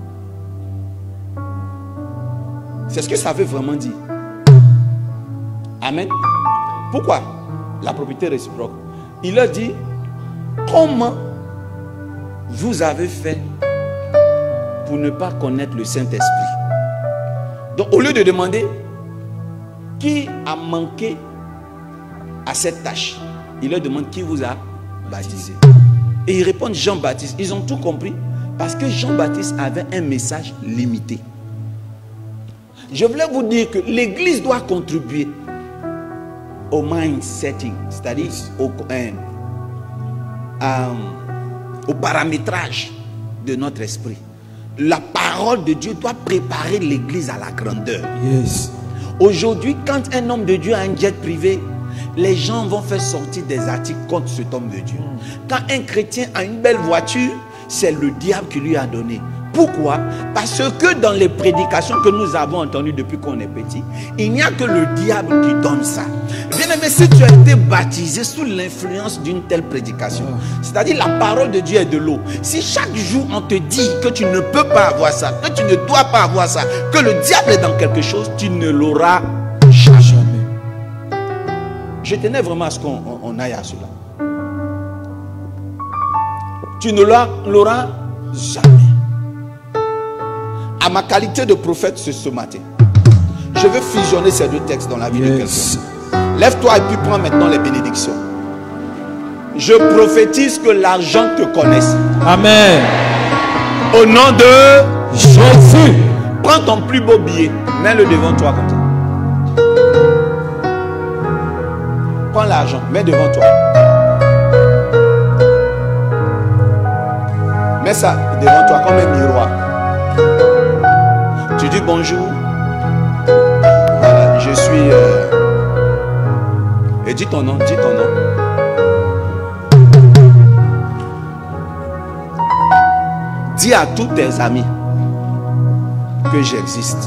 C'est ce que ça veut vraiment dire. Amen. Pourquoi? La propriété réciproque. Il leur dit, comment vous avez fait pour ne pas connaître le Saint-Esprit? Donc au lieu de demander qui a manqué à cette tâche, il leur demande qui vous a baptisé. Et ils répondent Jean-Baptiste. Ils ont tout compris parce que Jean-Baptiste avait un message limité. Je voulais vous dire que l'Église doit contribuer au mind-setting, c'est-à-dire au, euh, euh, au paramétrage de notre esprit. La parole de Dieu doit préparer l'Église à la grandeur. Yes. Aujourd'hui, quand un homme de Dieu a un jet privé, les gens vont faire sortir des articles contre cet homme de Dieu. Quand un chrétien a une belle voiture, c'est le diable qui lui a donné. Pourquoi? Parce que dans les prédications que nous avons entendues depuis qu'on est petit, il n'y a que le diable qui donne ça. Bien-aimé, si tu as été baptisé sous l'influence d'une telle prédication, c'est-à-dire la parole de Dieu est de l'eau. Si chaque jour on te dit que tu ne peux pas avoir ça, que tu ne dois pas avoir ça, que le diable est dans quelque chose, tu ne l'auras jamais. Je tenais vraiment à ce qu'on on aille à cela. Tu ne l'auras jamais. À ma qualité de prophète ce, ce matin, je veux fusionner ces deux textes dans la vie yes. de quelqu'un. Lève-toi et puis prends maintenant les bénédictions. Je prophétise que l'argent te connaisse. Amen. Au nom de Jésus. Prends ton plus beau billet, mets-le devant toi comme ça. Prends l'argent, mets devant toi. Mets ça devant toi comme un miroir. Tu dis bonjour. Voilà, je suis... Euh... Et dis ton nom, dis ton nom. Dis à tous tes amis que j'existe.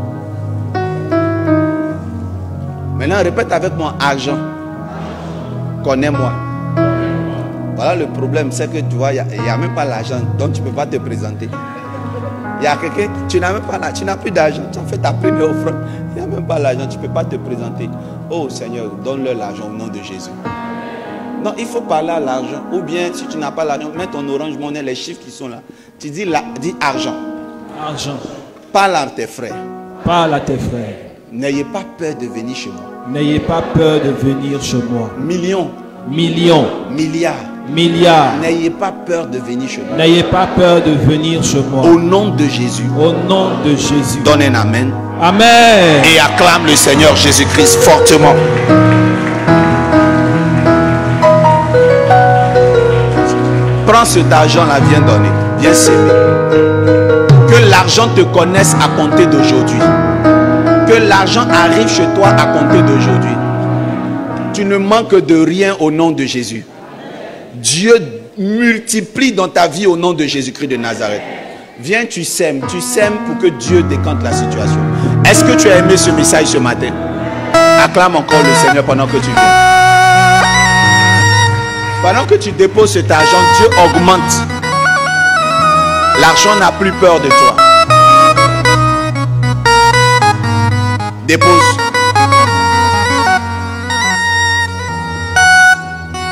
Maintenant, répète avec moi, argent. Connais-moi. Voilà le problème, c'est que tu vois, il n'y a, a même pas l'argent, donc tu ne peux pas te présenter. Il y a quelqu'un, tu n'as même pas l'argent, tu n'as plus d'argent, tu as fait ta première offrande, il n'y a même pas l'argent, tu ne peux pas te présenter. Oh Seigneur, donne-leur l'argent au nom de Jésus. Non, il faut parler à l'argent. Ou bien, si tu n'as pas l'argent, mets ton orange monnaie, les chiffres qui sont là. Tu dis, la, dis argent. Argent. Parle à tes frères. Parle à tes frères. N'ayez pas peur de venir chez moi. N'ayez pas peur de venir chez moi. Millions. Millions. Milliards. Milliards. N'ayez pas peur de venir chez moi. N'ayez pas peur de venir chez moi. Au nom de Jésus. Au nom de Jésus. Donne un amen. Amen. Et acclame le Seigneur Jésus-Christ fortement. Prends cet argent-là, viens donner. Viens s'aimer. Que l'argent te connaisse à compter d'aujourd'hui. Que l'argent arrive chez toi à compter d'aujourd'hui. Tu ne manques de rien au nom de Jésus. Dieu multiplie dans ta vie au nom de Jésus-Christ de Nazareth. Viens, tu sèmes. Tu sèmes pour que Dieu décante la situation. Est-ce que tu as aimé ce message ce matin? Acclame encore le Seigneur pendant que tu viens. Pendant que tu déposes cet argent, Dieu augmente. L'argent n'a plus peur de toi. Dépose.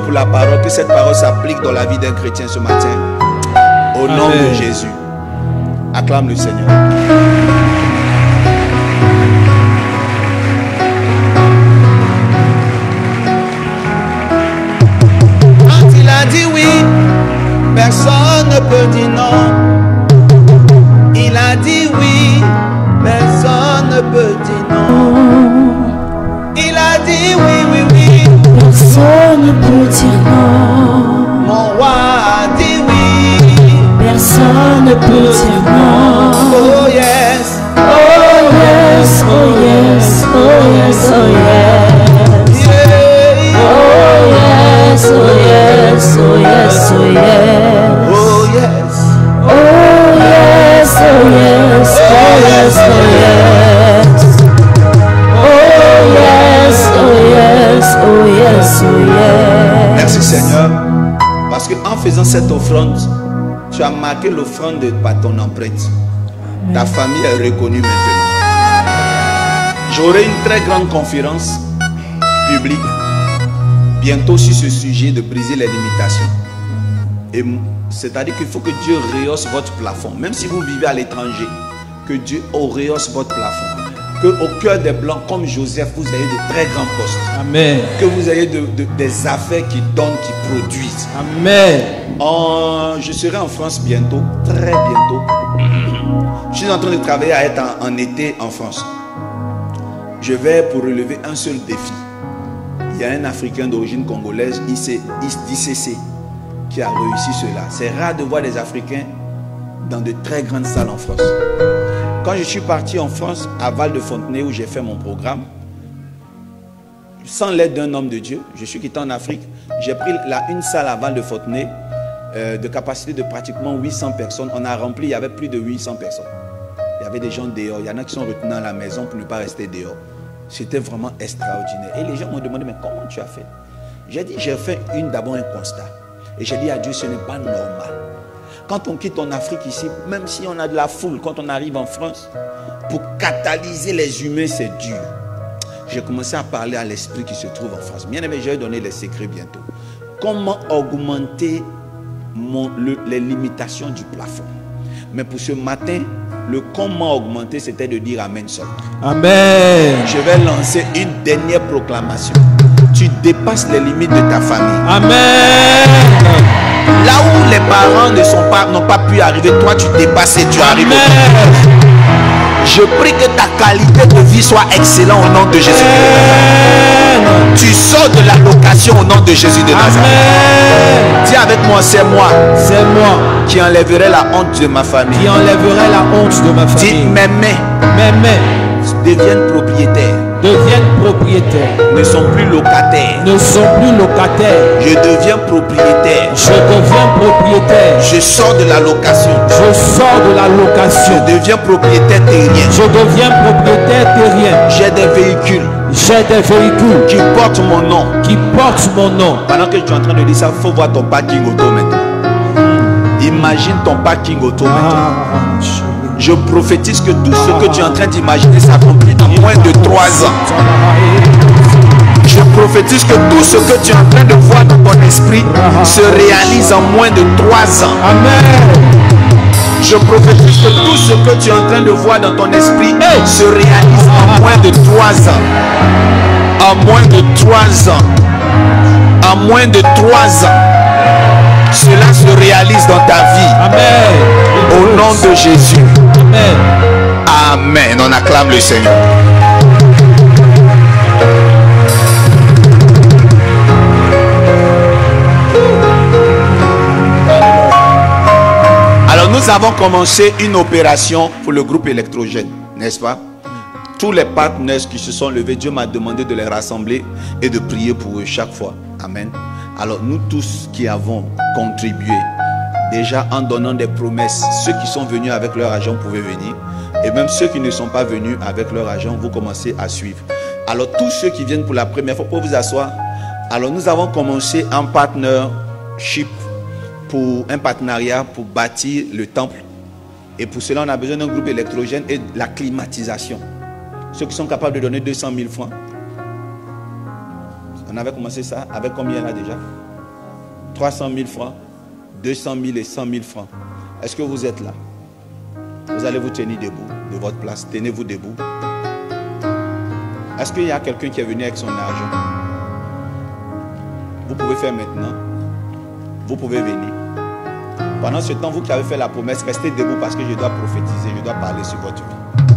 Seigneur pour la parole, que cette parole s'applique dans la vie d'un chrétien ce matin. Au nom Amen. de Jésus. Acclame le Seigneur. Quand il a dit oui, personne ne peut dire non. Il a dit oui, personne ne peut dire non. Il a dit oui, oui, oui. Personne ne peut dire non. Mon roi a dit oui. Personne ne peut dire non. Oh yes. Oh yes, oh yes, oh yes, oh yes. Yeah. Oh yes, oh yes, oh yes, oh yes. Oh yes. Oh yes, oh yes, oh yes, oh yes. Oh yes, oh yes, oh yes, oh yes. Merci Seigneur. Parce que en faisant cette offrande, tu as marqué l'offrande par ton empreinte. Ta famille est reconnue maintenant. J'aurai une très grande conférence publique bientôt sur ce sujet de briser les limitations. Et c'est-à-dire qu'il faut que Dieu rehausse votre plafond. Même si vous vivez à l'étranger, que Dieu rehausse votre plafond. Que au cœur des blancs, comme Joseph, vous ayez de très grands postes. Amen. Que vous ayez de, de- des affaires qui donnent, qui produisent. Amen. En- je serai en France bientôt, très bientôt. Je suis en train de travailler à être en, en été en France. Je vais pour relever un seul défi. Il y a un Africain d'origine congolaise, I C C, qui a réussi cela. C'est rare de voir des Africains dans de très grandes salles en France. Quand je suis parti en France, à Val-de-Fontenay, où j'ai fait mon programme, sans l'aide d'un homme de Dieu, je suis quitté en Afrique, j'ai pris la, une salle à Val-de-Fontenay euh, de capacité de pratiquement huit cents personnes. On a rempli, il y avait plus de huit cents personnes. Il y avait des gens dehors, il y en a qui sont retenus à la maison pour ne pas rester dehors. C'était vraiment extraordinaire. Et les gens m'ont demandé, mais comment tu as fait? J'ai dit, j'ai fait une d'abord un constat. Et j'ai dit à Dieu, ce n'est pas normal. Quand on quitte en Afrique ici, même si on a de la foule, quand on arrive en France, pour catalyser les humains, c'est dur. J'ai commencé à parler à l'esprit qui se trouve en France. Bien aimé, je vais donner les secrets bientôt. Comment augmenter mon, le, les limitations du plafond. Mais pour ce matin, le comment augmenter, c'était de dire Amen seul. Amen. Je vais lancer une dernière proclamation. Tu dépasses les limites de ta famille. Amen. Là où les parents ne sont pas, n'ont pas pu arriver, toi tu dépasses et tu arrives. Amen. Je prie que ta qualité de vie soit excellente au nom de Jésus. Amen. Tu sors de la location au nom de Jésus de Nazareth. Amen. Dis avec moi, c'est moi C'est moi qui enlèverai la honte de ma famille. qui enlèverai la honte de ma Dis, famille. mes mains Mes mains deviennent propriétaires, deviennent propriétaires, ne sont plus locataires. ne sont plus locataires. Je deviens propriétaire. Je deviens propriétaire. Je sors de la location. Je sors de la location. Je deviens propriétaire terrien. Je deviens propriétaire terrien. J'ai des véhicules J'ai des véhicules qui portent mon nom. qui portent mon nom. Pendant que tu es en train de dire ça, il faut voir ton parking auto maintenant. Imagine ton parking auto maintenant. Ah, chérie. Je prophétise que tout ce que tu es en train d'imaginer s'accomplit dans moins de trois ans. Je prophétise que tout ce que tu es en train de voir dans ton esprit se réalise en moins de trois ans. Amen. Je prophétise que tout ce que tu es en train de voir dans ton esprit se réalise en moins de trois ans. En moins de trois ans. En moins de trois ans. Cela se réalise dans ta vie. Amen. Au nom de Jésus. Amen. Amen. On acclame le Seigneur. Alors nous avons commencé une opération pour le groupe électrogène, n'est-ce pas? Tous les partenaires qui se sont levés, Dieu m'a demandé de les rassembler et de prier pour eux chaque fois. Amen. Alors nous tous qui avons contribué, déjà en donnant des promesses, ceux qui sont venus avec leur argent pouvaient venir. Et même ceux qui ne sont pas venus avec leur argent, vous commencez à suivre. Alors tous ceux qui viennent pour la première fois, pour vous asseoir. Alors nous avons commencé un partnership, pour un partenariat pour bâtir le temple. Et pour cela, on a besoin d'un groupe électrogène et de la climatisation. Ceux qui sont capables de donner deux cent mille francs. On avait commencé ça avec combien là déjà? trois cent mille francs, deux cent mille et cent mille francs. Est-ce que vous êtes là? Vous allez vous tenir debout de votre place. Tenez-vous debout. Est-ce qu'il y a quelqu'un qui est venu avec son argent? Vous pouvez faire maintenant. Vous pouvez venir. Pendant ce temps, vous qui avez fait la promesse, restez debout parce que je dois prophétiser, je dois parler sur votre vie.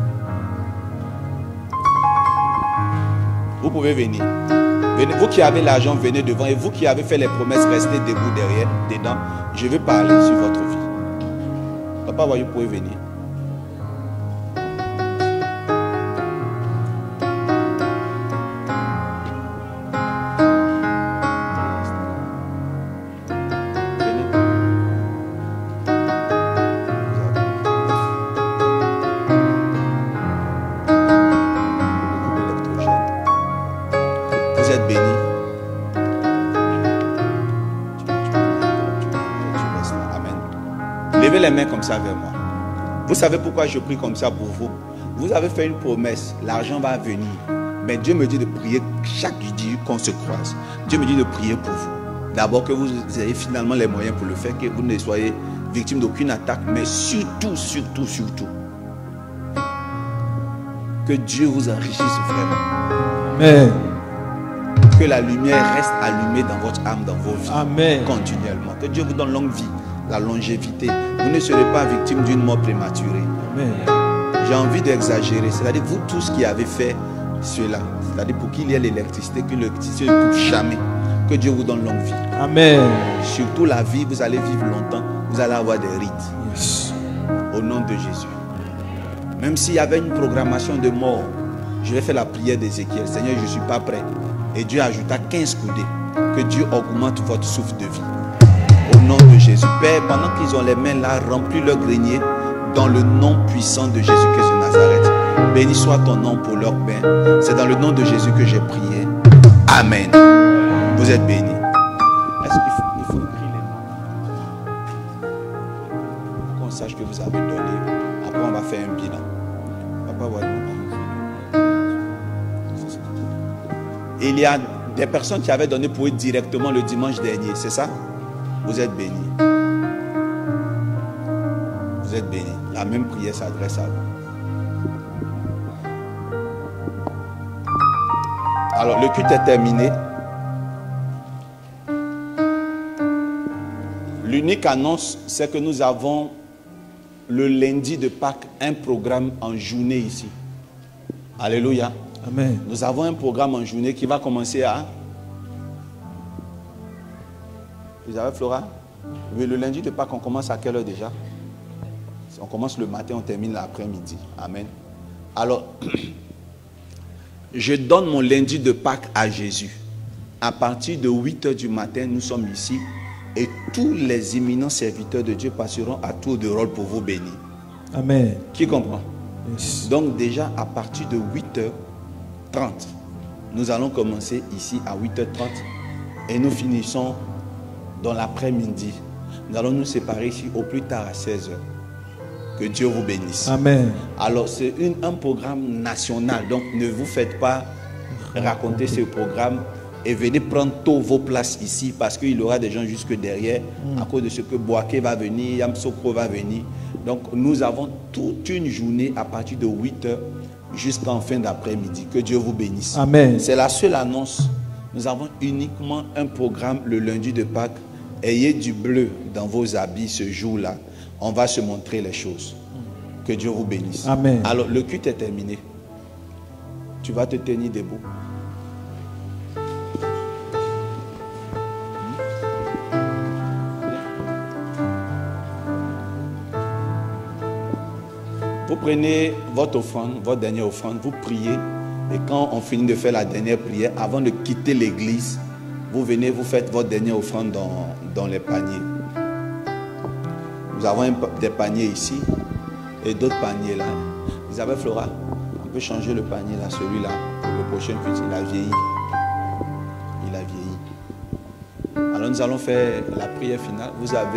Vous pouvez venir. Venez, vous qui avez l'argent, venez devant. Et vous qui avez fait les promesses, restez debout derrière, dedans. Je veux parler sur votre vie. Papa, vous pouvez venir. Les mains comme ça vers moi. Vous savez pourquoi je prie comme ça pour vous? Vous avez fait une promesse, l'argent va venir. Mais Dieu me dit de prier chaque jeudi qu'on se croise. Dieu me dit de prier pour vous. D'abord que vous ayez finalement les moyens pour le faire, que vous ne soyez victime d'aucune attaque, mais surtout, surtout, surtout, que Dieu vous enrichisse vraiment. Amen. Que la lumière reste allumée dans votre âme, dans vos vies. Amen. Continuellement. Que Dieu vous donne longue vie, la longévité. Vous ne serez pas victime d'une mort prématurée. Amen. J'ai envie d'exagérer. C'est-à-dire vous tous qui avez fait cela. C'est-à-dire pour qu'il y ait l'électricité, que l'électricité ne coupe jamais. Que Dieu vous donne longue vie. Amen. Surtout la vie, vous allez vivre longtemps. Vous allez avoir des rites. Yes. Au nom de Jésus. Même s'il y avait une programmation de mort, je vais faire la prière d'Ézéchiel. Seigneur, je ne suis pas prêt. Et Dieu ajouta quinze coudées. Que Dieu augmente votre souffle de vie. Au nom de Jésus. Père, pendant qu'ils ont les mains là, remplis leur grenier dans le nom puissant de Jésus-Christ de Nazareth. Béni soit ton nom pour leur pain. C'est dans le nom de Jésus que j'ai prié. Amen. Vous êtes bénis. Est-ce qu'il faut, il faut écrire les noms? Qu'on sache que vous avez donné. Après, on va faire un bilan. Papa, voilà. Il y a des personnes qui avaient donné pour eux directement le dimanche dernier, c'est ça? Vous êtes bénis. Vous êtes bénis. La même prière s'adresse à vous. Alors, le culte est terminé. L'unique annonce, c'est que nous avons le lundi de Pâques un programme en journée ici. Alléluia. Amen. Nous avons un programme en journée qui va commencer à... Vous avez Flora? Oui, le lundi de Pâques, on commence à quelle heure déjà? On commence le matin, on termine l'après-midi. Amen. Alors, je donne mon lundi de Pâques à Jésus. À partir de huit heures du matin, nous sommes ici. Et tous les éminents serviteurs de Dieu passeront à tour de rôle pour vous bénir. Amen. Qui comprend? Yes. Donc déjà, à partir de huit heures trente, nous allons commencer ici à huit heures trente. Et nous finissons dans l'après-midi. Nous allons nous séparer ici au plus tard à seize heures. Que Dieu vous bénisse. Amen. Alors c'est une, un programme national. Donc ne vous faites pas raconter ce programme et venez prendre tôt vos places ici parce qu'il y aura des gens jusque derrière mm. à cause de ce que Boaké va venir, Yamsoko va venir. Donc nous avons toute une journée à partir de huit heures jusqu'en fin d'après-midi. Que Dieu vous bénisse. Amen. C'est la seule annonce. Nous avons uniquement un programme le lundi de Pâques. Ayez du bleu dans vos habits ce jour-là. On va se montrer les choses. Que Dieu vous bénisse. Amen. Alors, le culte est terminé. Tu vas te tenir debout. Vous prenez votre offrande, votre dernière offrande, vous priez. Et quand on finit de faire la dernière prière, avant de quitter l'église, vous venez, vous faites votre dernière offrande dans, dans les paniers. Nous avons un, des paniers ici et d'autres paniers là. Isabelle Flora, on peut changer le panier là, celui-là. Le prochain culte, il a vieilli. Il a vieilli. Alors nous allons faire la prière finale. Vous avez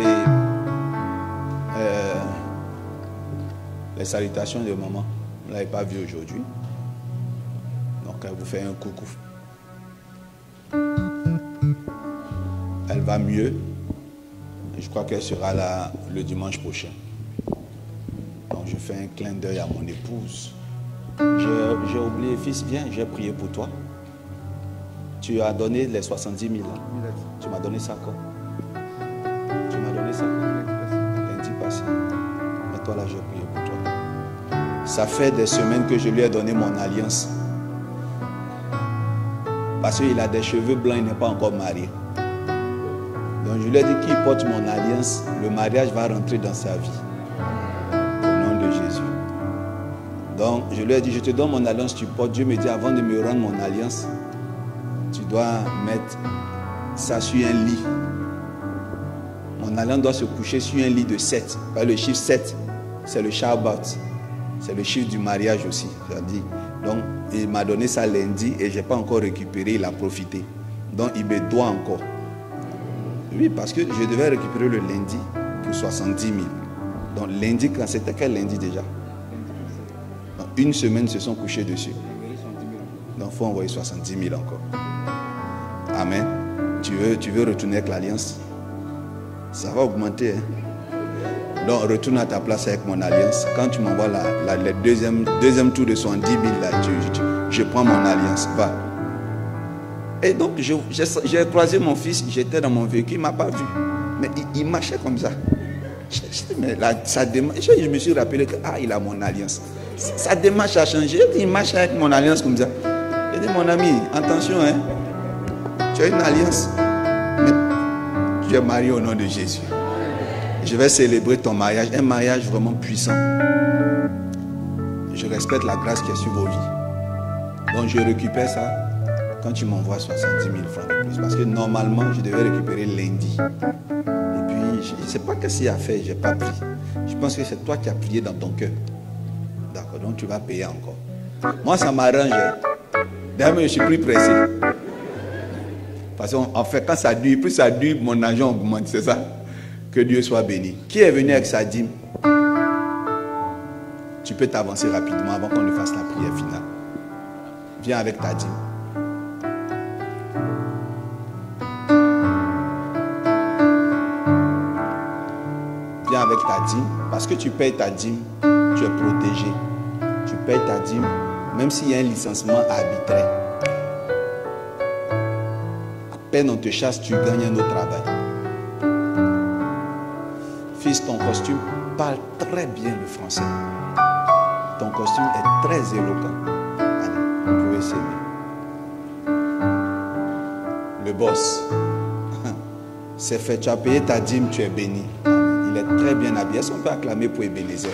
euh, les salutations de maman. Vous ne l'avez pas vu aujourd'hui. Donc elle vous fait un coucou. elle va mieux. Je crois qu'elle sera là le dimanche prochain. Donc je fais un clin d'œil à mon épouse. J'ai oublié, fils, viens, j'ai prié pour toi. Tu as donné les soixante-dix mille. Hein? Tu m'as donné ça quand? Tu m'as donné ça quand? Lundi passé. Mais toi là, j'ai prié pour toi. Ça fait des semaines que je lui ai donné mon alliance. Parce qu'il a des cheveux blancs, il n'est pas encore marié. Donc je lui ai dit qu'il porte mon alliance, le mariage va rentrer dans sa vie. Au nom de Jésus. Donc je lui ai dit, je te donne mon alliance, tu portes. Dieu me dit, avant de me rendre mon alliance, tu dois mettre ça sur un lit. Mon alliance doit se coucher sur un lit de sept. Le chiffre sept, c'est le Shabbat. C'est le chiffre du mariage aussi. Donc il m'a donné ça lundi et je n'ai pas encore récupéré, il a profité. Donc il me doit encore. Oui, parce que je devais récupérer le lundi pour soixante-dix mille. Donc lundi, quand c'était quel lundi déjà? Donc, une semaine se sont couchés dessus. Donc il faut envoyer soixante-dix mille encore. Amen. Tu veux, tu veux retourner avec l'alliance? Ça va augmenter. Hein? Donc retourne à ta place avec mon alliance. Quand tu m'envoies la, la, le deuxième, deuxième tour de soixante-dix mille, là, tu, tu, je prends mon alliance. Va. Et donc, j'ai croisé mon fils, j'étais dans mon véhicule, il ne m'a pas vu. Mais il, il marchait comme ça. Je, je, mais là, sa démarche, je, je me suis rappelé que, ah, il a mon alliance. Sa démarche a changé, il marche avec mon alliance comme ça. J'ai dit, mon ami, attention, hein, tu as une alliance, mais tu es marié au nom de Jésus. Je vais célébrer ton mariage, un mariage vraiment puissant. Je respecte la grâce qui est sur vos vies. Donc, je récupère ça. Quand tu m'envoies soixante-dix mille francs de plus, parce que normalement je devais récupérer lundi. Et puis je ne sais pas qu'est-ce qu'il a fait, je n'ai pas pris. Je pense que c'est toi qui as prié dans ton cœur. D'accord, donc tu vas payer encore. Moi ça m'arrange. D'ailleurs je suis plus pressé. Parce qu'en fait quand ça dure, plus ça dure, mon argent augmente, c'est ça. Que Dieu soit béni. Qui est venu avec sa dîme? Tu peux t'avancer rapidement avant qu'on ne fasse la prière finale. Viens avec ta dîme. Avec ta dîme, parce que tu payes ta dîme, tu es protégé. Tu payes ta dîme, même s'il y a un licenciement arbitraire. À peine on te chasse, tu gagnes un autre travail. Fils, ton costume parle très bien le français. Ton costume est très éloquent. Allez, vous pouvez s'aimer. Le boss, c'est fait, tu as payé ta dîme, tu es béni. Il est très bien habillé. Est-ce qu'on peut acclamer pour Ebenezer?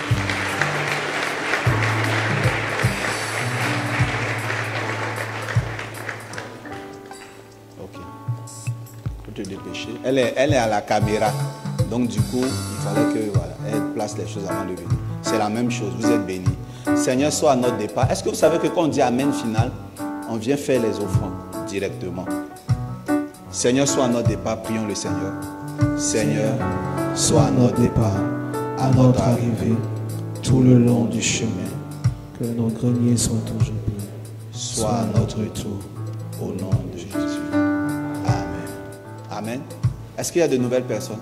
Ok. Faut te dépêcher. Elle est, elle est à la caméra. Donc du coup, il fallait que voilà, elle place les choses avant de venir. C'est la même chose. Vous êtes bénis. Seigneur, soit à notre départ. Est-ce que vous savez que quand on dit Amen final, on vient faire les offrandes directement? Seigneur, soit à notre départ. Prions le Seigneur. Seigneur, soit à notre départ, à notre arrivée, tout le long du chemin, que nos greniers soient toujours pleins. Soit à notre retour, au nom de Jésus. Amen. Amen. Est-ce qu'il y a de nouvelles personnes?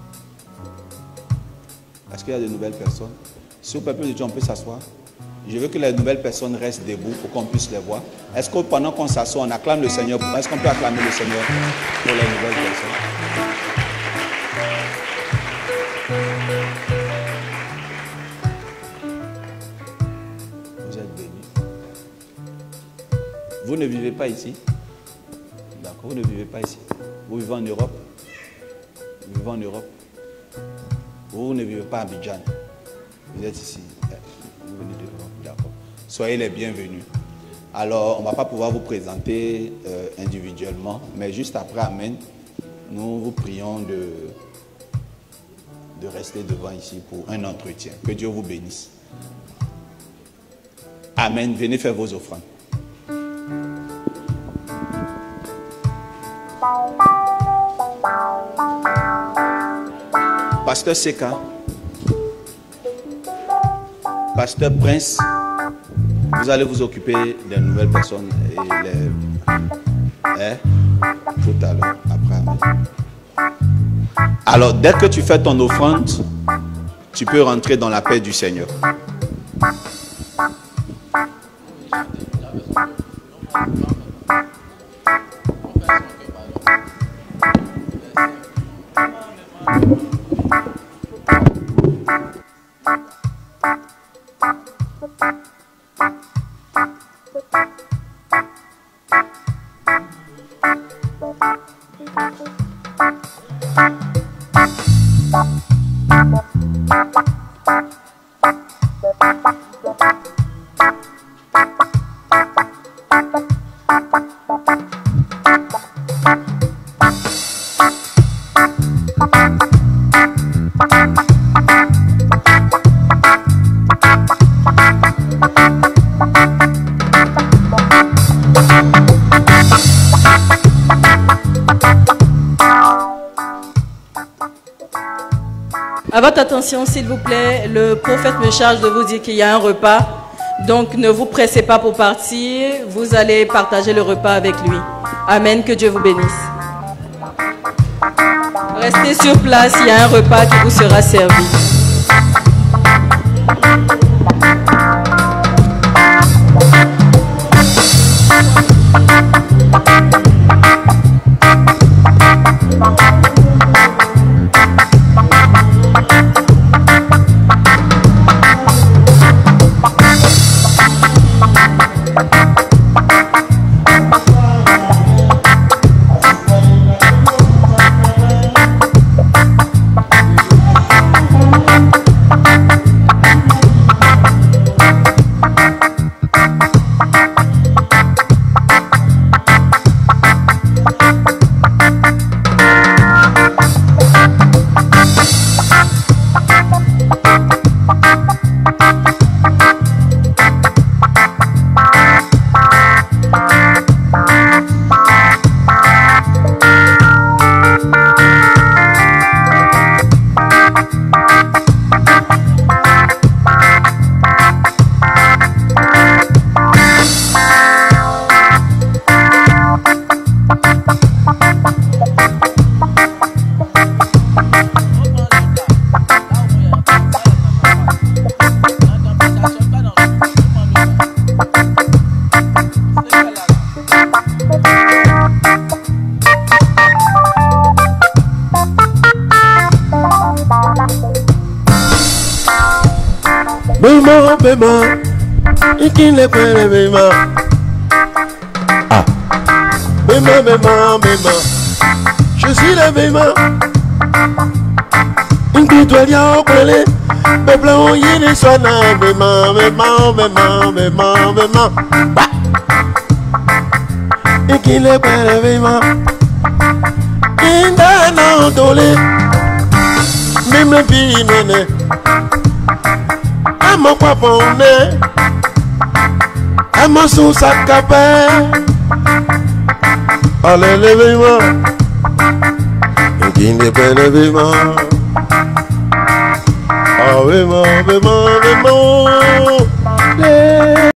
Est-ce qu'il y a de nouvelles personnes? Si au peuple de Dieu, on peut s'asseoir. Je veux que les nouvelles personnes restent debout pour qu'on puisse les voir. Est-ce que pendant qu'on s'assoit, on acclame le Seigneur? Est-ce qu'on peut acclamer le Seigneur pour les nouvelles personnes? Vous ne vivez pas ici? D'accord, vous ne vivez pas ici. Vous vivez en Europe? Vous vivez en Europe? Vous ne vivez pas à Abidjan? Vous êtes ici? Vous venez d'Europe, d'accord. Soyez les bienvenus. Alors, on ne va pas pouvoir vous présenter euh, individuellement, mais juste après Amen, nous vous prions de, de rester devant ici pour un entretien. Que Dieu vous bénisse. Amen. Venez faire vos offrandes. Pasteur Seka, Pasteur Prince, vous allez vous occuper des nouvelles personnes et les... Hein? Tout à l'heure, après. Alors, dès que tu fais ton offrande, tu peux rentrer dans la paix du Seigneur. À votre attention, s'il vous plaît, le prophète me charge de vous dire qu'il y a un repas. Donc, ne vous pressez pas pour partir. Vous allez partager le repas avec lui. Amen, que Dieu vous bénisse. Restez sur place, il y a un repas qui vous sera servi. Bema, bema, ikin le kwele bema. Ah. Bema, bema, bema, je suis le bema. Inki toya okwele, bebla o yini swana bema, bema, bema, bema, bema. Ikin le kwele bema. Inda na dole, même le binene. Amo kwa pone, amo sou sakape. Allez levez-moi, qui n'est pas levez-moi. Ah, levez-moi, levez-moi, levez-moi.